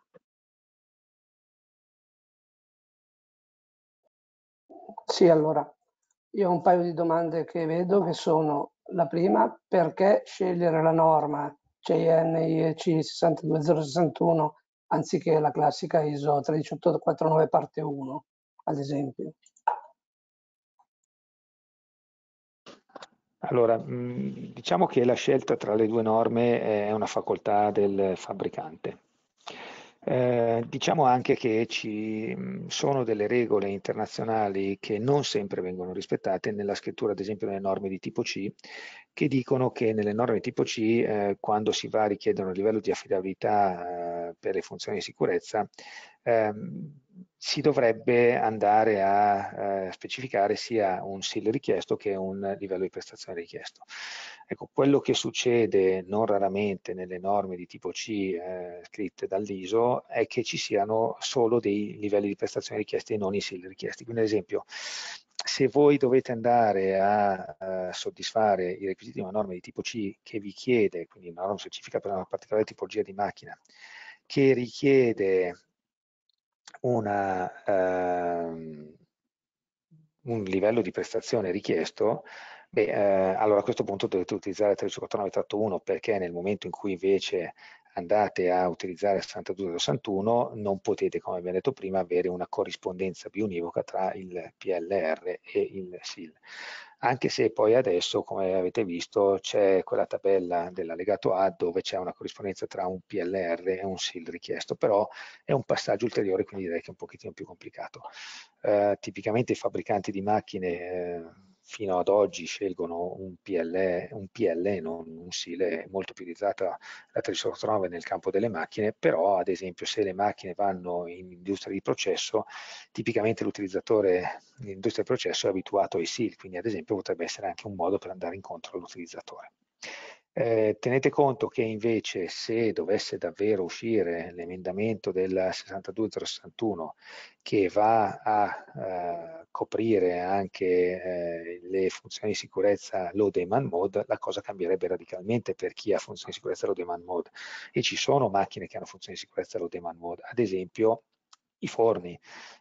Sì, allora, Io ho un paio di domande che vedo che sono: la prima, perché scegliere la norma C I N I E C sei due zero sei uno anziché la classica I S O uno tre otto quattro nove parte uno, ad esempio? Allora, mh, diciamo che la scelta tra le due norme è una facoltà del fabbricante. Eh, diciamo anche che ci mh, sono delle regole internazionali che non sempre vengono rispettate nella scrittura, ad esempio, nelle norme di tipo C, che dicono che nelle norme tipo C, eh, quando si va a richiedere un livello di affidabilità eh, per le funzioni di sicurezza, ehm, si dovrebbe andare a eh, specificare sia un S I L richiesto che un livello di prestazione richiesto. Ecco, quello che succede non raramente nelle norme di tipo C eh, scritte dall'I S O è che ci siano solo dei livelli di prestazione richiesti e non i S I L richiesti. Quindi, ad esempio, se voi dovete andare a, a soddisfare i requisiti di una norma di tipo C che vi chiede, quindi una norma specifica per una particolare tipologia di macchina, che richiede una, ehm, un livello di prestazione richiesto, beh, eh, allora a questo punto dovete utilizzare tredici quattornove uno perché nel momento in cui invece andate a utilizzare sessantadue sessantuno non potete, come abbiamo detto prima, avere una corrispondenza biunivoca tra il P L R e il S I L. Anche se poi adesso, come avete visto, c'è quella tabella dell'allegato A dove c'è una corrispondenza tra un P L R e un S I L richiesto, però è un passaggio ulteriore, quindi direi che è un pochettino più complicato. Eh, tipicamente i fabbricanti di macchine eh, fino ad oggi scelgono un P L, un P L e non un S I L, è molto più utilizzata la tredici quattornove nel campo delle macchine, però ad esempio se le macchine vanno in industria di processo, tipicamente l'utilizzatore in industria di processo è abituato ai S I L, quindi ad esempio potrebbe essere anche un modo per andare incontro all'utilizzatore. Eh, tenete conto che invece se dovesse davvero uscire l'emendamento del sessantadue zero sessantuno che va a eh, coprire anche eh, le funzioni di sicurezza low demand mode, la cosa cambierebbe radicalmente per chi ha funzioni di sicurezza low demand mode. E ci sono macchine che hanno funzioni di sicurezza low demand mode, ad esempio i forni.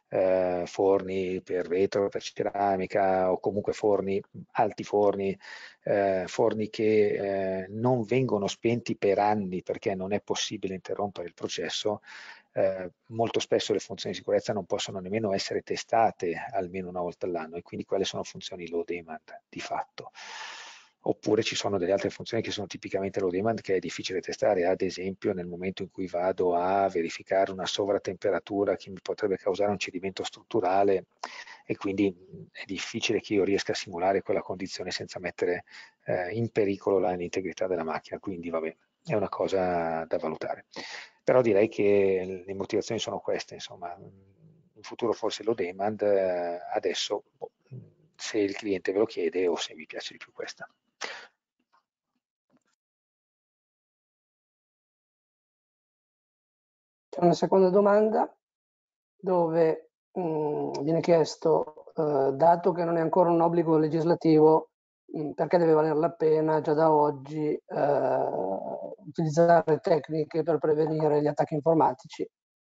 Eh, forni per vetro, per ceramica o comunque forni, alti forni, eh, forni che eh, non vengono spenti per anni perché non è possibile interrompere il processo. Eh, molto spesso le funzioni di sicurezza non possono nemmeno essere testate almeno una volta all'anno e quindi quelle sono funzioni low demand di fatto. Oppure ci sono delle altre funzioni che sono tipicamente low demand che è difficile testare, ad esempio nel momento in cui vado a verificare una sovratemperatura che mi potrebbe causare un cedimento strutturale e quindi è difficile che io riesca a simulare quella condizione senza mettere eh, in pericolo l'integrità della macchina, quindi vabbè, è una cosa da valutare. Però direi che le motivazioni sono queste, insomma, in futuro forse low demand, eh, adesso boh, se il cliente ve lo chiede o se vi piace di più questa. C'è una seconda domanda dove mh, viene chiesto, eh, dato che non è ancora un obbligo legislativo, mh, perché deve valere la pena già da oggi eh, utilizzare tecniche per prevenire gli attacchi informatici?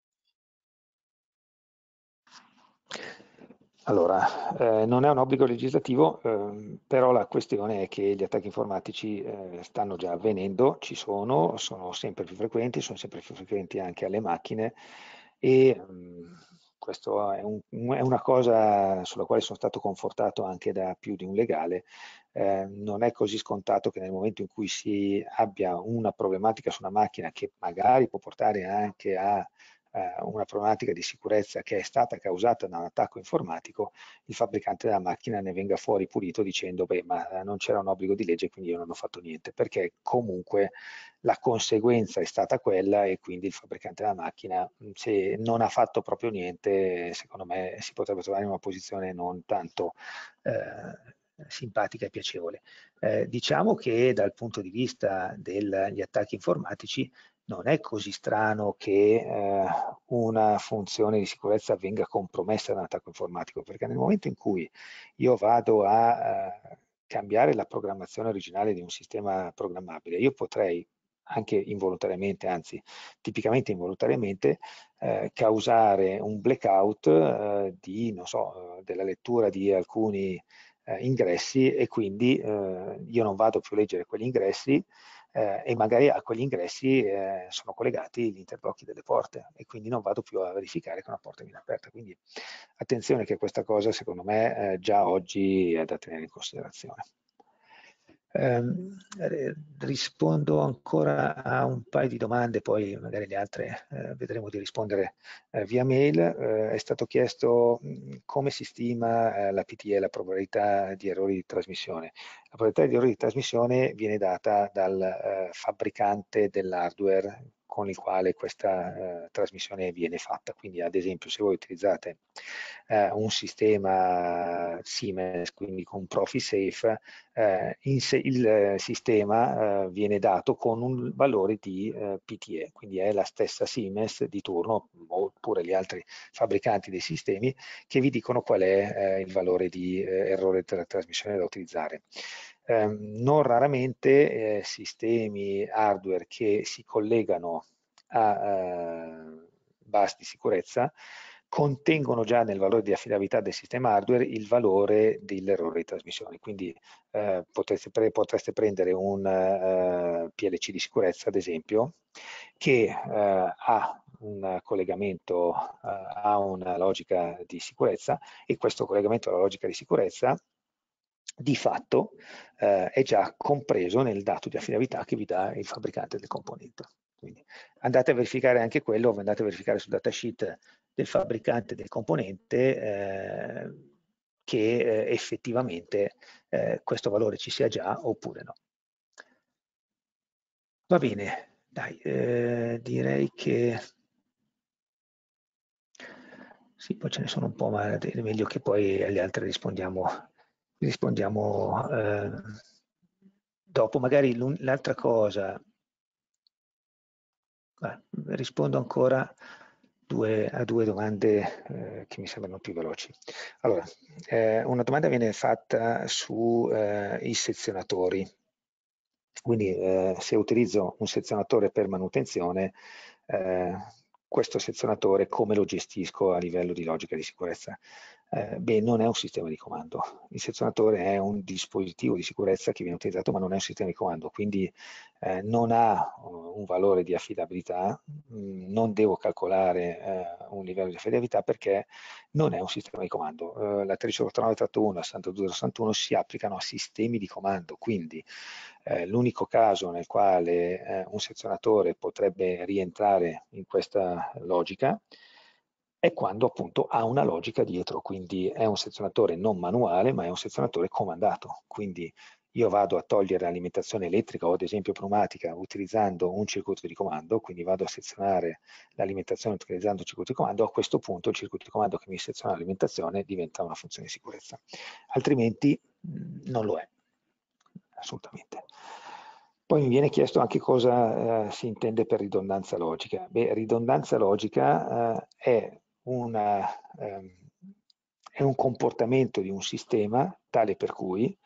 Allora, eh, non è un obbligo legislativo, eh, però la questione è che gli attacchi informatici eh, stanno già avvenendo, ci sono, sono sempre più frequenti, sono sempre più frequenti anche alle macchine e mh, questo è, un, è una cosa sulla quale sono stato confortato anche da più di un legale. Eh, non è così scontato che nel momento in cui si abbia una problematica su una macchina che magari può portare anche a una problematica di sicurezza che è stata causata da un attacco informatico, il fabbricante della macchina ne venga fuori pulito dicendo beh ma non c'era un obbligo di legge quindi io non ho fatto niente, perché comunque la conseguenza è stata quella e quindi il fabbricante della macchina se non ha fatto proprio niente secondo me si potrebbe trovare in una posizione non tanto eh, simpatica e piacevole. Eh, diciamo che dal punto di vista degli attacchi informatici non è così strano che eh, una funzione di sicurezza venga compromessa da un attacco informatico, perché nel momento in cui io vado a eh, cambiare la programmazione originale di un sistema programmabile, io potrei anche involontariamente, anzi tipicamente involontariamente, eh, causare un blackout eh, di, non so, della lettura di alcuni eh, ingressi e quindi eh, io non vado più a leggere quegli ingressi eh, e magari a quegli ingressi eh, sono collegati gli interblocchi delle porte e quindi non vado più a verificare che una porta viene aperta. Quindi attenzione che questa cosa secondo me eh, già oggi è da tenere in considerazione. Eh, rispondo ancora a un paio di domande, poi magari le altre eh, vedremo di rispondere eh, via mail. Eh, è stato chiesto mh, come si stima eh, la P T E, la probabilità di errori di trasmissione. La probabilità di errori di trasmissione viene data dal eh, fabbricante dell'hardware con il quale questa eh, trasmissione viene fatta. Quindi ad esempio se voi utilizzate eh, un sistema Siemens, quindi con ProfiSafe, eh, in se il eh, sistema eh, viene dato con un valore di eh, P T E, quindi è la stessa Siemens di turno oppure gli altri fabbricanti dei sistemi che vi dicono qual è eh, il valore di eh, errore della trasmissione da utilizzare. Eh, non raramente eh, sistemi hardware che si collegano a eh, bus di sicurezza contengono già nel valore di affidabilità del sistema hardware il valore dell'errore di trasmissione. Quindi eh, potreste, pre potreste prendere un uh, P L C di sicurezza, ad esempio, che uh, ha un collegamento uh, a una logica di sicurezza e questo collegamento alla logica di sicurezza di fatto eh, è già compreso nel dato di affidabilità che vi dà il fabbricante del componente. Quindi andate a verificare anche quello, andate a verificare sul datasheet del fabbricante del componente eh, che eh, effettivamente eh, questo valore ci sia già oppure no. Va bene, dai, eh, direi che sì, poi ce ne sono un po', ma è meglio che poi alle altre rispondiamo rispondiamo eh, dopo. Magari l'altra cosa, eh, rispondo ancora due, a due domande eh, che mi sembrano più veloci. Allora, eh, una domanda viene fatta sui eh, sezionatori. Quindi eh, se utilizzo un sezionatore per manutenzione, eh, questo sezionatore come lo gestisco a livello di logica di sicurezza? Eh, beh, non è un sistema di comando. Il sezionatore è un dispositivo di sicurezza che viene utilizzato, ma non è un sistema di comando, quindi eh, non ha uh, un valore di affidabilità, mh, non devo calcolare eh, un livello di affidabilità perché non è un sistema di comando. Eh, la tredici ottantanove uno e la sessantadue sessantuno si applicano a sistemi di comando, quindi eh, l'unico caso nel quale eh, un sezionatore potrebbe rientrare in questa logica è quando appunto ha una logica dietro, quindi è un sezionatore non manuale ma è un sezionatore comandato, quindi io vado a togliere l'alimentazione elettrica o ad esempio pneumatica utilizzando un circuito di comando, quindi vado a sezionare l'alimentazione utilizzando un circuito di comando, a questo punto il circuito di comando che mi seziona l'alimentazione diventa una funzione di sicurezza, altrimenti mh, non lo è, assolutamente. Poi mi viene chiesto anche cosa eh, si intende per ridondanza logica. Beh, ridondanza logica eh, è, una, ehm, è un comportamento di un sistema tale per cui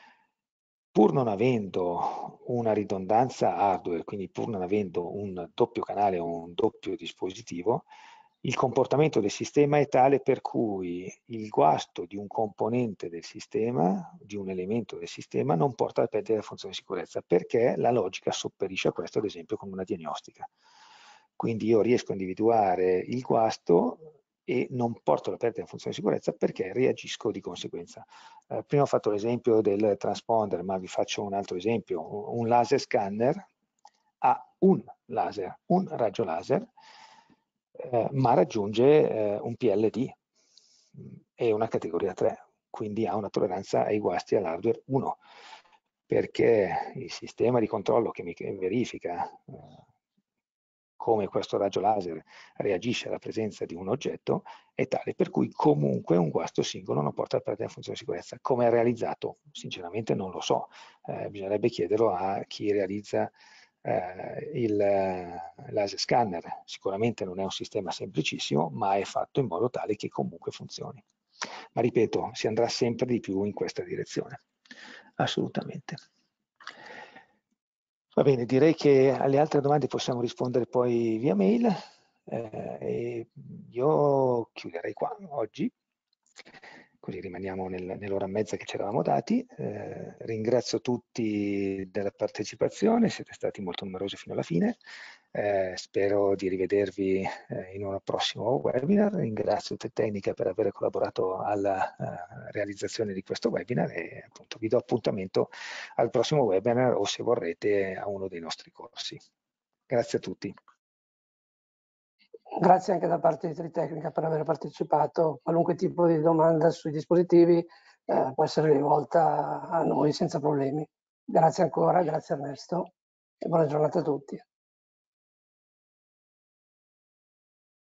pur non avendo una ridondanza hardware, quindi pur non avendo un doppio canale o un doppio dispositivo, il comportamento del sistema è tale per cui il guasto di un componente del sistema, di un elemento del sistema, non porta a perdere la funzione di sicurezza, perché la logica sopperisce a questo, ad esempio, con una diagnostica. Quindi io riesco a individuare il guasto e non porto la perdita in funzione di sicurezza perché reagisco di conseguenza. Eh, prima ho fatto l'esempio del transponder, ma vi faccio un altro esempio. Un laser scanner ha un laser, un raggio laser, eh, ma raggiunge eh, un P L D e una categoria tre, quindi ha una tolleranza ai guasti all'hardware uno, perché il sistema di controllo che mi verifica eh, come questo raggio laser reagisce alla presenza di un oggetto è tale per cui comunque un guasto singolo non porta a perdere la funzione di sicurezza. Come è realizzato? Sinceramente non lo so, eh, bisognerebbe chiederlo a chi realizza eh, il laser scanner. Sicuramente non è un sistema semplicissimo, ma è fatto in modo tale che comunque funzioni. Ma ripeto, si andrà sempre di più in questa direzione, assolutamente. Va bene, direi che alle altre domande possiamo rispondere poi via mail. Eh, e io chiuderei qua oggi così rimaniamo nel, nell'ora e mezza che ci eravamo dati. Eh, ringrazio tutti della partecipazione, siete stati molto numerosi fino alla fine. Eh, spero di rivedervi eh, in un prossimo webinar. Ringrazio Te Tecnica per aver collaborato alla uh, realizzazione di questo webinar e appunto vi do appuntamento al prossimo webinar o, se vorrete, a uno dei nostri corsi. Grazie a tutti. Grazie anche da parte di Tritecnica per aver partecipato. Qualunque tipo di domanda sui dispositivi eh, può essere rivolta a noi senza problemi. Grazie ancora, grazie Ernesto e buona giornata a tutti.